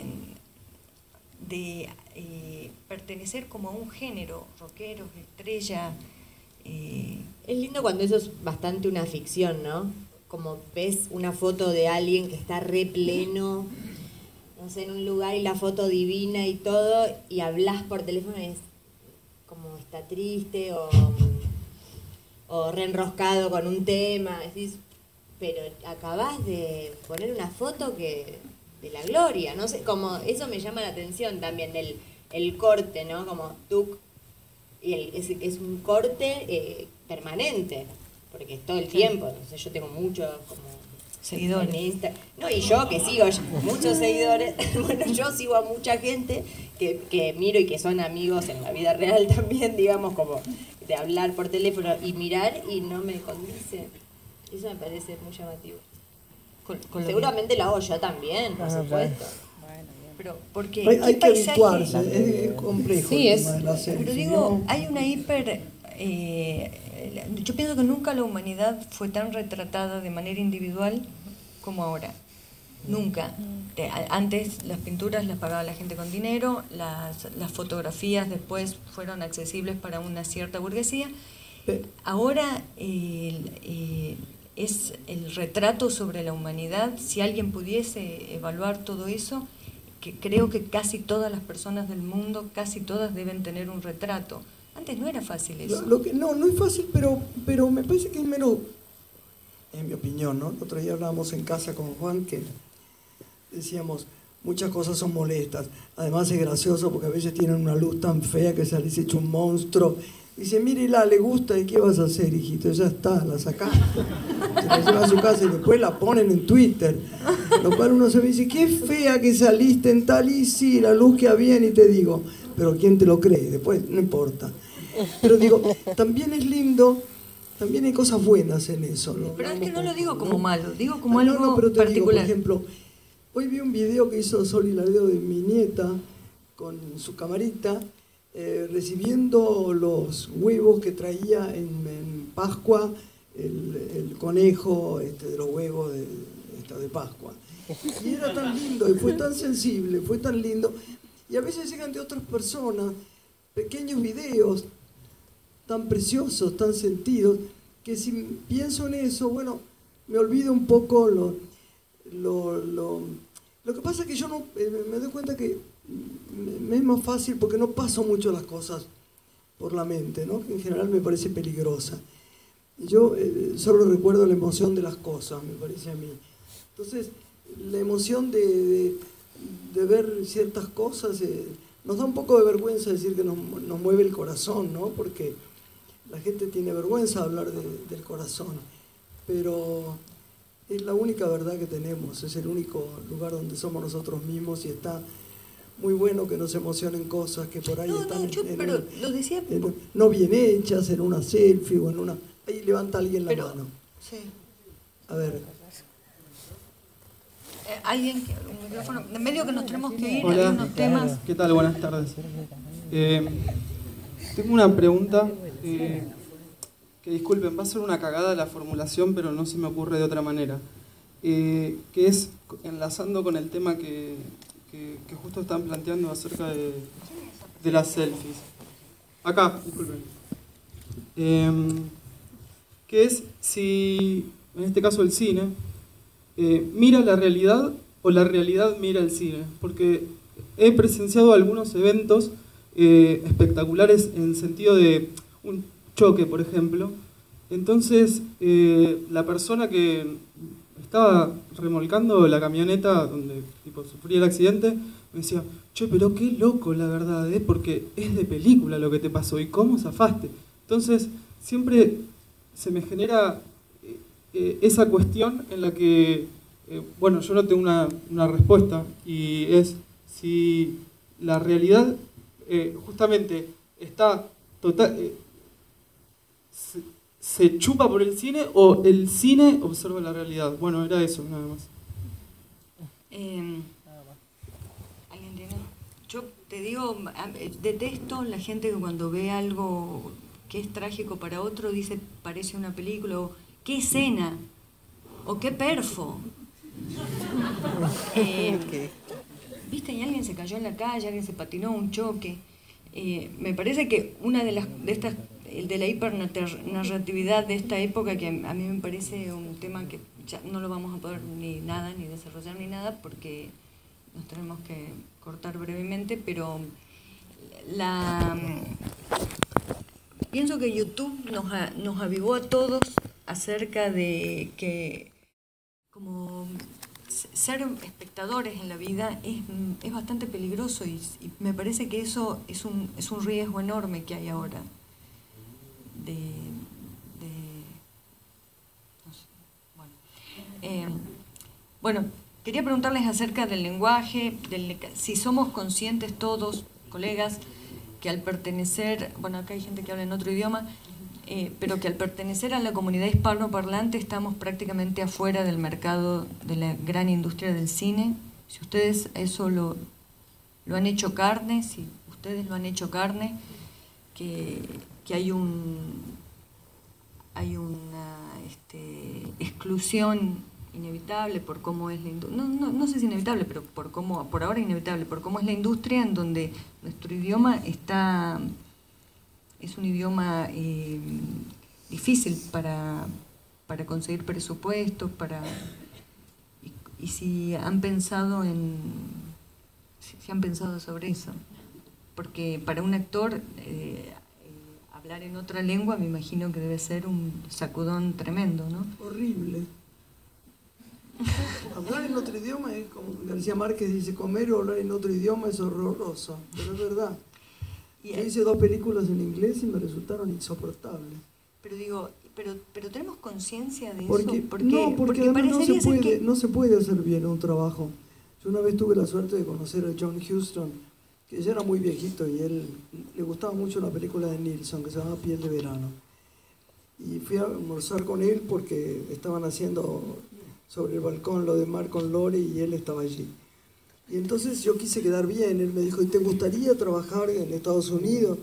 de eh, pertenecer como a un género, rockeros, estrella? Eh, Es lindo cuando eso es bastante una ficción, ¿no? Como ves una foto de alguien que está re pleno, no sé, en un lugar y la foto divina y todo, y hablas por teléfono y es como está triste o, o reenroscado con un tema, decís, pero acabás de poner una foto que de la gloria, no sé, como eso me llama la atención también, el, el corte, ¿no? Como tú, y el, es, es un corte eh, permanente, porque es todo el tiempo, no sé, yo tengo muchos como Seguidores. en Insta- no, y yo que sigo muchos seguidores, bueno, yo sigo a mucha gente que, que miro y que son amigos en la vida real también, digamos, como de hablar por teléfono y mirar y no me condice. Eso me parece muy llamativo. con- con lo Seguramente lo hago yo también, por supuesto. Pero porque Hay, ¿qué hay que paisaje? habituarse, es, es complejo. Sí, el es- tema de la selfie, Pero digo, ¿no? hay una hiper... eh, yo pienso que nunca la humanidad fue tan retratada de manera individual como ahora. Nunca. De- a- antes las pinturas las pagaba la gente con dinero, las, las fotografías después fueron accesibles para una cierta burguesía. Pe- Ahora el, eh, es el retrato sobre la humanidad. Si alguien pudiese evaluar todo eso, que creo que casi todas las personas del mundo, casi todas deben tener un retrato. Antes no era fácil eso. Lo, lo que, no, no es fácil, pero, pero me parece que es menos, en mi opinión, ¿no? El otro día hablábamos en casa con Juan que decíamos, muchas cosas son molestas. Además es gracioso porque a veces tienen una luz tan fea que se les hecho un monstruo. Dice, mírela, le gusta, ¿y qué vas a hacer, hijito? Ya está, la sacaste. Se la lleva a su casa y después la ponen en Twitter. Lo cual uno se ve y dice, qué fea que saliste en tal, y sí, la luz queda bien, y te digo, pero ¿quién te lo cree? Después, no importa. Pero digo, también es lindo, también hay cosas buenas en eso. ¿No? Pero es que no lo digo como malo, digo como Ah, no, algo no, pero te digo, particular. por ejemplo, hoy vi un video que hizo Sol Hilario de mi nieta con su camarita, eh, recibiendo los huevos que traía en, en Pascua el, el conejo este, de los huevos de, esta de Pascua. Y era tan lindo, y fue tan sensible, fue tan lindo. Y a veces llegan de otras personas pequeños videos tan preciosos, tan sentidos, que si pienso en eso, bueno, me olvido un poco lo... Lo, lo, lo que pasa es que yo no, eh, me doy cuenta que me, me es más fácil porque no paso mucho las cosas por la mente, ¿no? Que en general me parece peligrosa. Yo eh, solo recuerdo la emoción de las cosas, me parece a mí. Entonces, la emoción de, de, de ver ciertas cosas, eh, nos da un poco de vergüenza decir que nos, nos mueve el corazón, ¿no? Porque la gente tiene vergüenza de hablar de, del corazón, pero es la única verdad que tenemos, es el único lugar donde somos nosotros mismos y está muy bueno que nos emocionen cosas que por ahí No, están no, yo, en pero un- lo decía... en- no bien hechas, en una selfie o en una... Ahí levanta alguien la Pero- mano. Sí. A ver, Eh, alguien, que- un micrófono, de medio que nos tenemos que ir, Hola. hay unos temas... ¿Qué tal? Buenas tardes. Eh, tengo una pregunta, eh, que disculpen, va a ser una cagada la formulación, pero no se me ocurre de otra manera. Eh, que es enlazando con el tema que, que, que justo están planteando acerca de, de las selfies. Acá, disculpen. Eh, que es si, en este caso el cine, eh, mira la realidad o la realidad mira el cine. Porque he presenciado algunos eventos eh, espectaculares en sentido de un choque, por ejemplo. Entonces, eh, la persona que estaba remolcando la camioneta donde tipo, sufrí el accidente me decía, che, pero qué loco la verdad, ¿eh? Porque es de película lo que te pasó, ¿y cómo zafaste? Entonces, siempre se me genera eh, eh, esa cuestión en la que, eh, bueno, yo no tengo una, una respuesta, y es si la realidad eh, justamente está total... Eh, se, ¿Se chupa por el cine o el cine observa la realidad? Bueno, era eso, nada más. Eh, ¿Alguien tiene? Yo te digo, detesto la gente que cuando ve algo que es trágico para otro dice parece una película, o qué escena, o qué perfo. Eh, ¿Viste? Y alguien se cayó en la calle, alguien se patinó, un choque. Eh, me parece que una de las de estas el de la hipernarratividad de esta época, que a mí me parece un tema que ya no lo vamos a poder ni nada, ni desarrollar ni nada, porque nos tenemos que cortar brevemente, pero la pienso que YouTube nos, a, nos avivó a todos acerca de que como ser espectadores en la vida es, es bastante peligroso, y, y me parece que eso es un, es un riesgo enorme que hay ahora. De, de no sé, bueno. Eh, bueno, quería preguntarles acerca del lenguaje, del, si somos conscientes todos, colegas, que al pertenecer, bueno, acá hay gente que habla en otro idioma, eh, pero que al pertenecer a la comunidad hispanoparlante estamos prácticamente afuera del mercado de la gran industria del cine. Si ustedes eso lo, lo han hecho carne, si ustedes lo han hecho carne, que... que hay un hay una este, exclusión inevitable por cómo es la industria, no, no, no sé si inevitable, pero por cómo, por ahora inevitable, por cómo es la industria, en donde nuestro idioma está, es un idioma eh, difícil para, para conseguir presupuestos, para y, y si han pensado en si, si han pensado sobre eso, porque para un actor eh, hablar en otra lengua me imagino que debe ser un sacudón tremendo, ¿no? Horrible. Hablar en otro idioma es como García Márquez dice, comer o hablar en otro idioma es horroroso, pero es verdad. Yo hice dos películas en inglés y me resultaron insoportables. Pero digo, pero, pero tenemos conciencia de porque, eso, porque, no, porque, porque además no se, puede, que... no se puede hacer bien un trabajo. Yo una vez tuve la suerte de conocer a John Huston, que ya era muy viejito y él le gustaba mucho la película de Nilsson que se llama Piel de Verano, y fui a almorzar con él porque estaban haciendo sobre el balcón lo de Mar con Lore y él estaba allí, y entonces yo quise quedar bien. Él me dijo, ¿y te gustaría trabajar en Estados Unidos?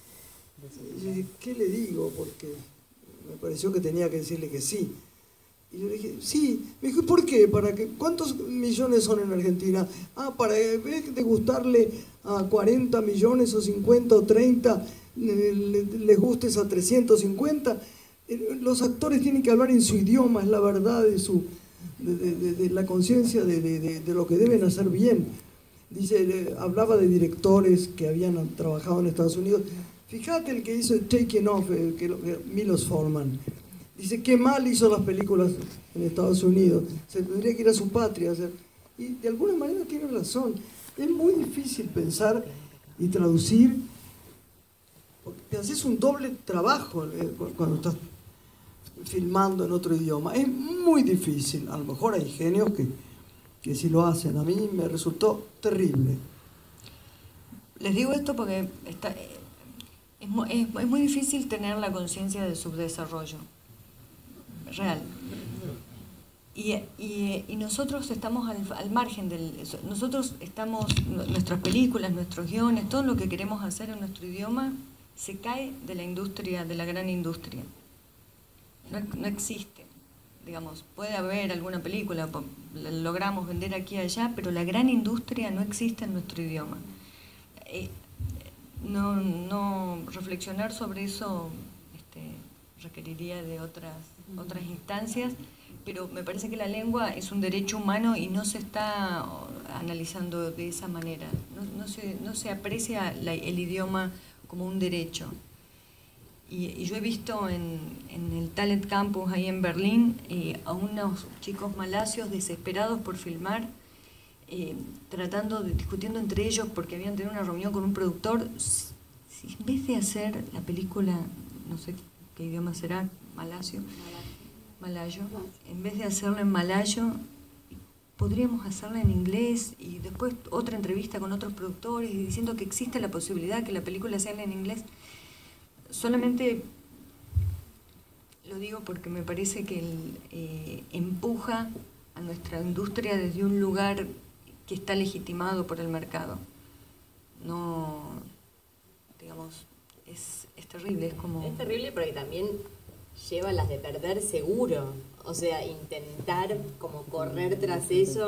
Y yo dije, ¿qué le digo? Porque me pareció que tenía que decirle que sí. Y yo le dije, sí. Me dijo, ¿por qué? ¿Para qué? ¿Cuántos millones son en Argentina? Ah, para de gustarle a cuarenta millones o cincuenta o treinta, les gustes a trescientos cincuenta. Los actores tienen que hablar en su idioma, es la verdad de, su, de, de, de la conciencia de, de, de, de lo que deben hacer bien. Dice, hablaba de directores que habían trabajado en Estados Unidos. Fíjate el que hizo Taking Off, el que, Milos Forman. Dice, qué mal hizo las películas en Estados Unidos, se tendría que ir a su patria a hacer. Y de alguna manera tiene razón. Es muy difícil pensar y traducir, porque haces un doble trabajo cuando estás filmando en otro idioma. Es muy difícil. A lo mejor hay genios que, que sí lo hacen. A mí me resultó terrible. Les digo esto porque está, es, muy, es, es muy difícil tener la conciencia del subdesarrollo real. Y, y, y nosotros estamos al, al margen del... Nosotros estamos, nuestras películas, nuestros guiones, todo lo que queremos hacer en nuestro idioma se cae de la industria, de la gran industria. No, no existe. Digamos, puede haber alguna película, la logramos vender aquí y allá, pero la gran industria no existe en nuestro idioma. Eh, no, no reflexionar sobre eso este, requeriría de otras, otras instancias, pero me parece que la lengua es un derecho humano y no se está analizando de esa manera. No, no, se, no se aprecia la, el idioma como un derecho. Y, y yo he visto en, en el Talent Campus ahí en Berlín eh, a unos chicos malasios desesperados por filmar eh, tratando, de, discutiendo entre ellos porque habían tenido una reunión con un productor, si en vez de hacer la película, no sé qué idioma será, malasio, malayo, en vez de hacerla en malayo, podríamos hacerla en inglés, y después otra entrevista con otros productores y diciendo que existe la posibilidad de que la película sea en inglés. Solamente lo digo porque me parece que el, eh, empuja a nuestra industria desde un lugar que está legitimado por el mercado. No, digamos, es, es terrible, es como... Es terrible porque también lleva las de perder seguro. O sea, intentar como correr tras eso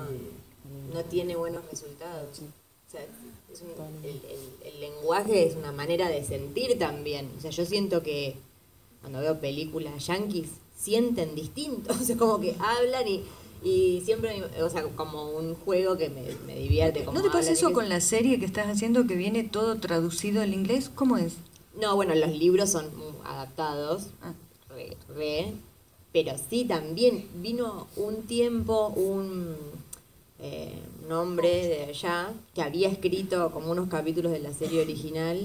no, no tiene buenos resultados. O sea, es un, el, el, el lenguaje es una manera de sentir también. O sea, yo siento que cuando veo películas yanquis sienten distinto. O sea, como que hablan y, y siempre, o sea, como un juego que me, me divierte. Como ¿No te pasa eso que... con la serie que estás haciendo, que viene todo traducido al inglés? ¿Cómo es? No, bueno, los libros son adaptados, Ah. re, re, pero sí también vino un tiempo un, eh, un hombre de allá que había escrito como unos capítulos de la serie original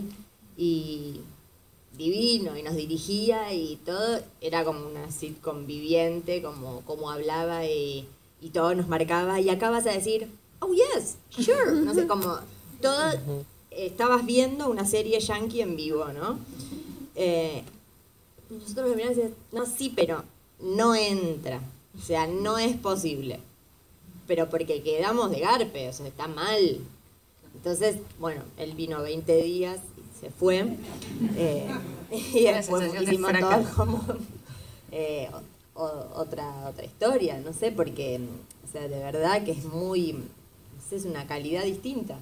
y divino, y nos dirigía y todo, era como una sitcom viviente, como, como hablaba y, y todo nos marcaba, y acá vas a decir, oh yes, sure, no sé, como todo, estabas viendo una serie yankee en vivo, ¿no? Eh, nosotros nos miramos y decíamos, no, sí, pero no entra, o sea, no es posible, pero porque quedamos de garpe, o sea, está mal. Entonces, bueno, él vino veinte días y se fue, eh, y después hicimos todo como eh, o, otra, otra historia, no sé, porque, o sea, de verdad que es muy, es una calidad distinta.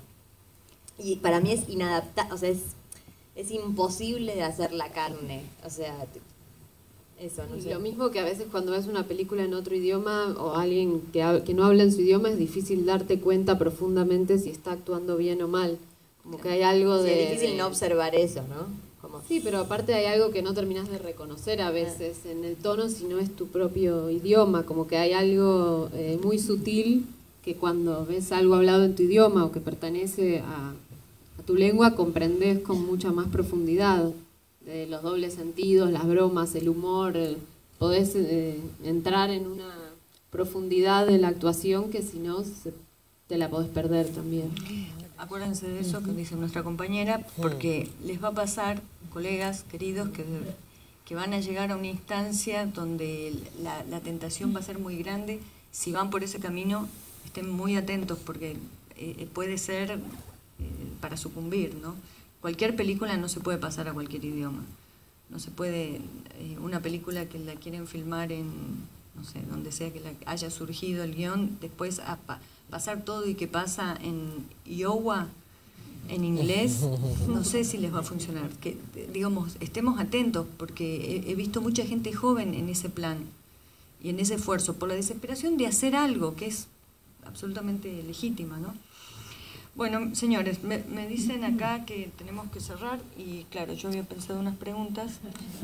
Y para mí es inadaptable, o sea, es, es imposible de hacer la carne, o sea, eso, no sé. Lo mismo que a veces cuando ves una película en otro idioma o alguien que, ha, que no habla en su idioma, es difícil darte cuenta profundamente si está actuando bien o mal. Como que hay algo Sí, de... es difícil de... no observar eso, ¿no? Como... Sí, pero aparte hay algo que no terminas de reconocer a veces en el tono si no es tu propio idioma, como que hay algo eh, muy sutil que cuando ves algo hablado en tu idioma o que pertenece a, a tu lengua, comprendes con mucha más profundidad. Eh, los dobles sentidos, las bromas, el humor, el, podés eh, entrar en una profundidad de la actuación que si no se, te la podés perder también. Acuérdense de eso que dice nuestra compañera, porque les va a pasar, colegas queridos, que, que van a llegar a una instancia donde la, la tentación va a ser muy grande. Si van por ese camino, estén muy atentos, porque eh, puede ser eh, para sucumbir, ¿no? Cualquier película no se puede pasar a cualquier idioma. No se puede, eh, una película que la quieren filmar en, no sé, donde sea que la haya surgido el guión, después a pa, pasar todo y que pasa en Iowa, en inglés, no sé si les va a funcionar. Que, digamos, estemos atentos, porque he, he visto mucha gente joven en ese plan y en ese esfuerzo, por la desesperación de hacer algo que es absolutamente legítima, ¿no? Bueno, señores, me, me dicen acá que tenemos que cerrar y claro, yo había pensado unas preguntas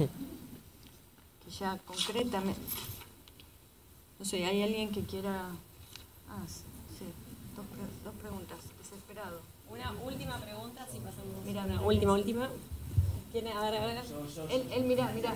que ya concretamente... No sé, ¿hay alguien que quiera...? Ah, sí, sí. Dos, pre dos preguntas, desesperado. Una última pregunta, si pasamos. Mira, una mira, última, última. ¿Quiere? A ver, a ver. Él, él mira, mira.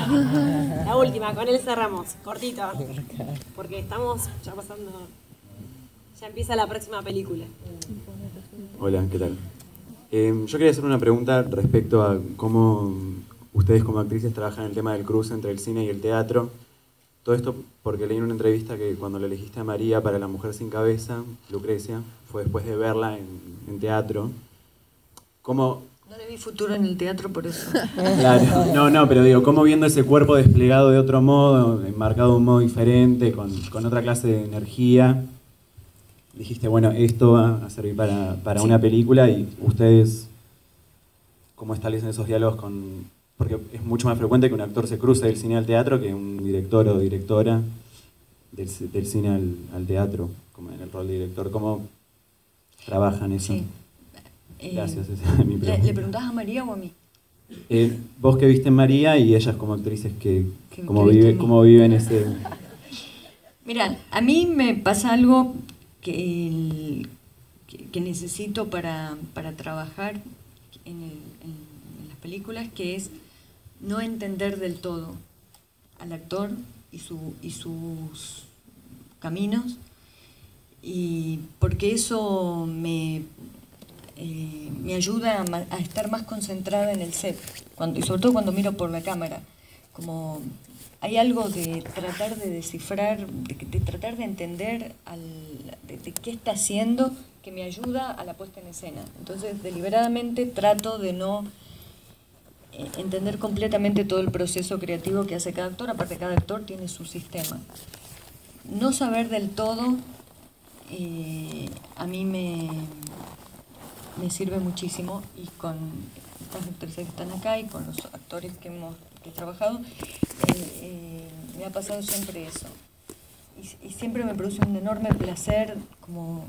La última, con él cerramos, cortito. Porque estamos ya pasando... Ya empieza la próxima película. Hola, ¿qué tal? Eh, yo quería hacer una pregunta respecto a cómo ustedes como actrices trabajan el tema del cruce entre el cine y el teatro. Todo esto porque leí en una entrevista que cuando le elegiste a María para La Mujer Sin Cabeza, Lucrecia, fue después de verla en, en teatro. ¿Cómo...? No le vi futuro en el teatro por eso. Claro, no, no, pero digo, ¿cómo viendo ese cuerpo desplegado de otro modo, enmarcado de un modo diferente, con, con otra clase de energía, dijiste, bueno, esto va a servir para, para sí. una película, y ustedes, ¿cómo establecen esos diálogos con...? Porque es mucho más frecuente que un actor se cruce del cine al teatro que un director o directora del, del cine al, al teatro, como en el rol de director. ¿Cómo trabajan eso? Sí. Gracias, eh, esa es mi pregunta. ¿Le, ¿Le preguntás a María o a mí? Eh, vos que viste en María y ellas como actrices que, que cómo, vive, cómo viven ese... Mira, a mí me pasa algo que, el, que, que necesito para, para trabajar en, el, en, en las películas, que es no entender del todo al actor y, su, y sus caminos, y porque eso me, eh, me ayuda a, a estar más concentrada en el set, cuando, y sobre todo cuando miro por la cámara. Como hay algo de tratar de descifrar, de, de tratar de entender al, de, de qué está haciendo, que me ayuda a la puesta en escena. Entonces, deliberadamente trato de no entender completamente todo el proceso creativo que hace cada actor. Aparte, cada actor tiene su sistema. No saber del todo eh, a mí me, me sirve muchísimo, y con estas actrices que están acá y con los actores que hemos que he trabajado, eh, eh, me ha pasado siempre eso. Y, y siempre me produce un enorme placer, como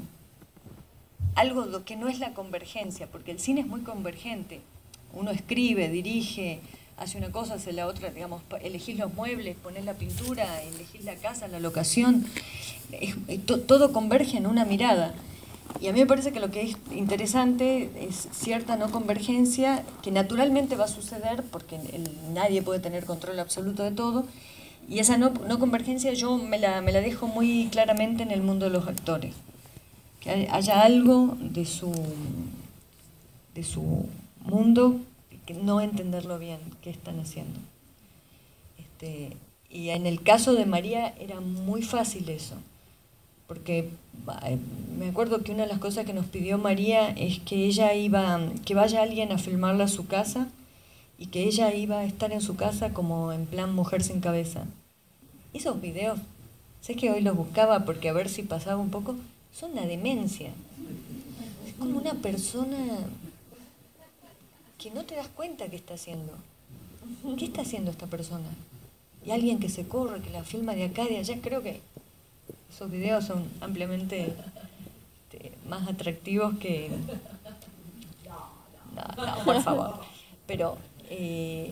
algo lo que no es la convergencia, porque el cine es muy convergente. Uno escribe, dirige, hace una cosa, hace la otra, digamos, elegís los muebles, ponés la pintura, elegís la casa, la locación, es, es, to, todo converge en una mirada. Y a mí me parece que lo que es interesante es cierta no convergencia, que naturalmente va a suceder, porque el, nadie puede tener control absoluto de todo, y esa no, no convergencia yo me la, me la dejo muy claramente en el mundo de los actores. Que haya algo de su, de su mundo, que no entenderlo bien, qué están haciendo. Este, y en el caso de María era muy fácil eso, porque me acuerdo que una de las cosas que nos pidió María es que ella iba, que vaya alguien a filmarla a su casa, y que ella iba a estar en su casa como en plan mujer sin cabeza. Esos videos, sé que hoy los buscaba porque a ver si pasaba un poco, son una demencia. Es como una persona que no te das cuenta qué está haciendo. ¿Qué está haciendo esta persona? Y alguien que se corre, que la filma de acá, de allá. Creo que esos videos son ampliamente este, más atractivos que... No, no, por favor. Pero eh,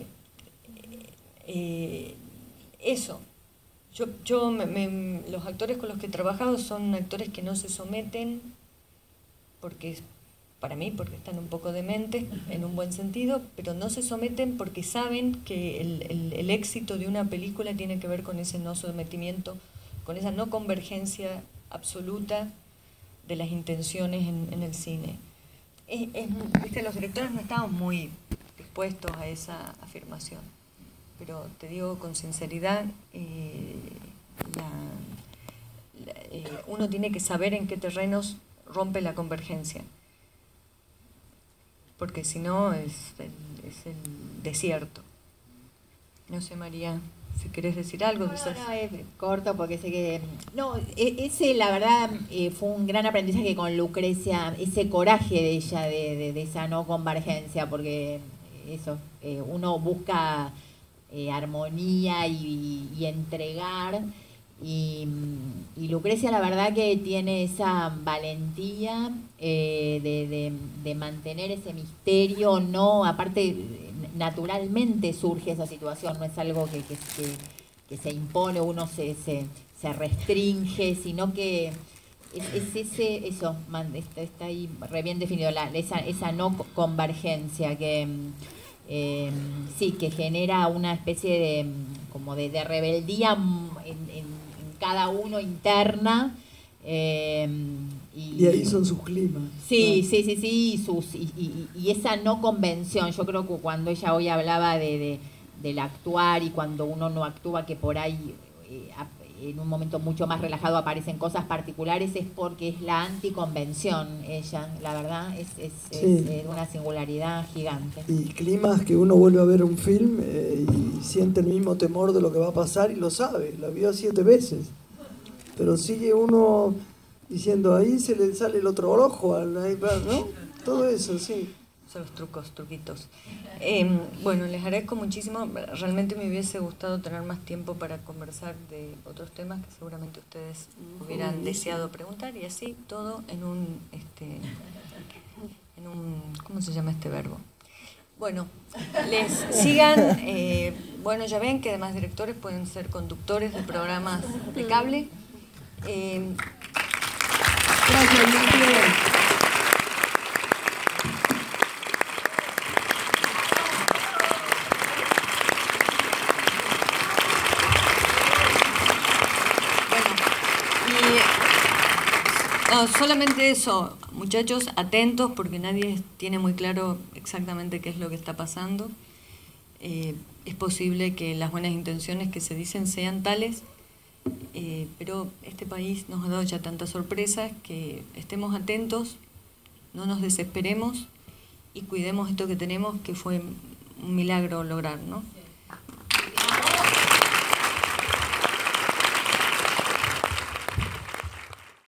eh, eso. Yo, yo me, me, los actores con los que he trabajado son actores que no se someten, porque para mí, porque están un poco dementes, en un buen sentido, pero no se someten porque saben que el, el, el éxito de una película tiene que ver con ese no sometimiento, con esa no convergencia absoluta de las intenciones en, en el cine. Es, es, ¿viste? Los directores no estamos muy dispuestos a esa afirmación, pero te digo con sinceridad, eh, la, la, eh, uno tiene que saber en qué terrenos rompe la convergencia, porque si no es el, es el desierto. No sé, María, si querés decir algo. No, no, no, es corto porque sé que... No, ese la verdad eh, fue un gran aprendizaje con Lucrecia, ese coraje de ella, de, de, de esa no convergencia, porque eso, eh, uno busca eh, armonía y, y entregar, y, y Lucrecia la verdad que tiene esa valentía eh, de, de, de mantener ese misterio, no, aparte naturalmente surge esa situación, no es algo que, que, que, que se impone, uno se, se, se restringe, sino que es, es ese, eso, está, está ahí re bien definido, la, esa, esa no convergencia que eh, sí, que genera una especie de como de, de rebeldía en, en cada uno interna. Eh, y, y ahí son sus climas. Sí, ¿no? sí, sí, sí, y, sus, y, y, y esa no convención. Yo creo que cuando ella hoy hablaba de, de, del actuar y cuando uno no actúa, que por ahí eh, en un momento mucho más relajado aparecen cosas particulares, es porque es la anticonvención ella, la verdad, es, es, sí. es, es una singularidad gigante. Y climas que uno vuelve a ver un film eh, y siente el mismo temor de lo que va a pasar y lo sabe, lo vio siete veces. Pero sigue uno diciendo, ahí se le sale el otro ojo, ¿no? Todo eso, sí. Son los trucos, truquitos. Eh, bueno, les agradezco muchísimo. Realmente me hubiese gustado tener más tiempo para conversar de otros temas que seguramente ustedes hubieran deseado preguntar, y así todo en un, este, en un, ¿cómo se llama este verbo? Bueno, les sigan. Eh, bueno, ya ven que además directores pueden ser conductores de programas de cable. Eh, Gracias, Lucio. No, solamente eso, muchachos, atentos porque nadie tiene muy claro exactamente qué es lo que está pasando. Eh, es posible que las buenas intenciones que se dicen sean tales, eh, pero este país nos ha dado ya tantas sorpresas que estemos atentos, no nos desesperemos y cuidemos esto que tenemos, que fue un milagro lograr, ¿no?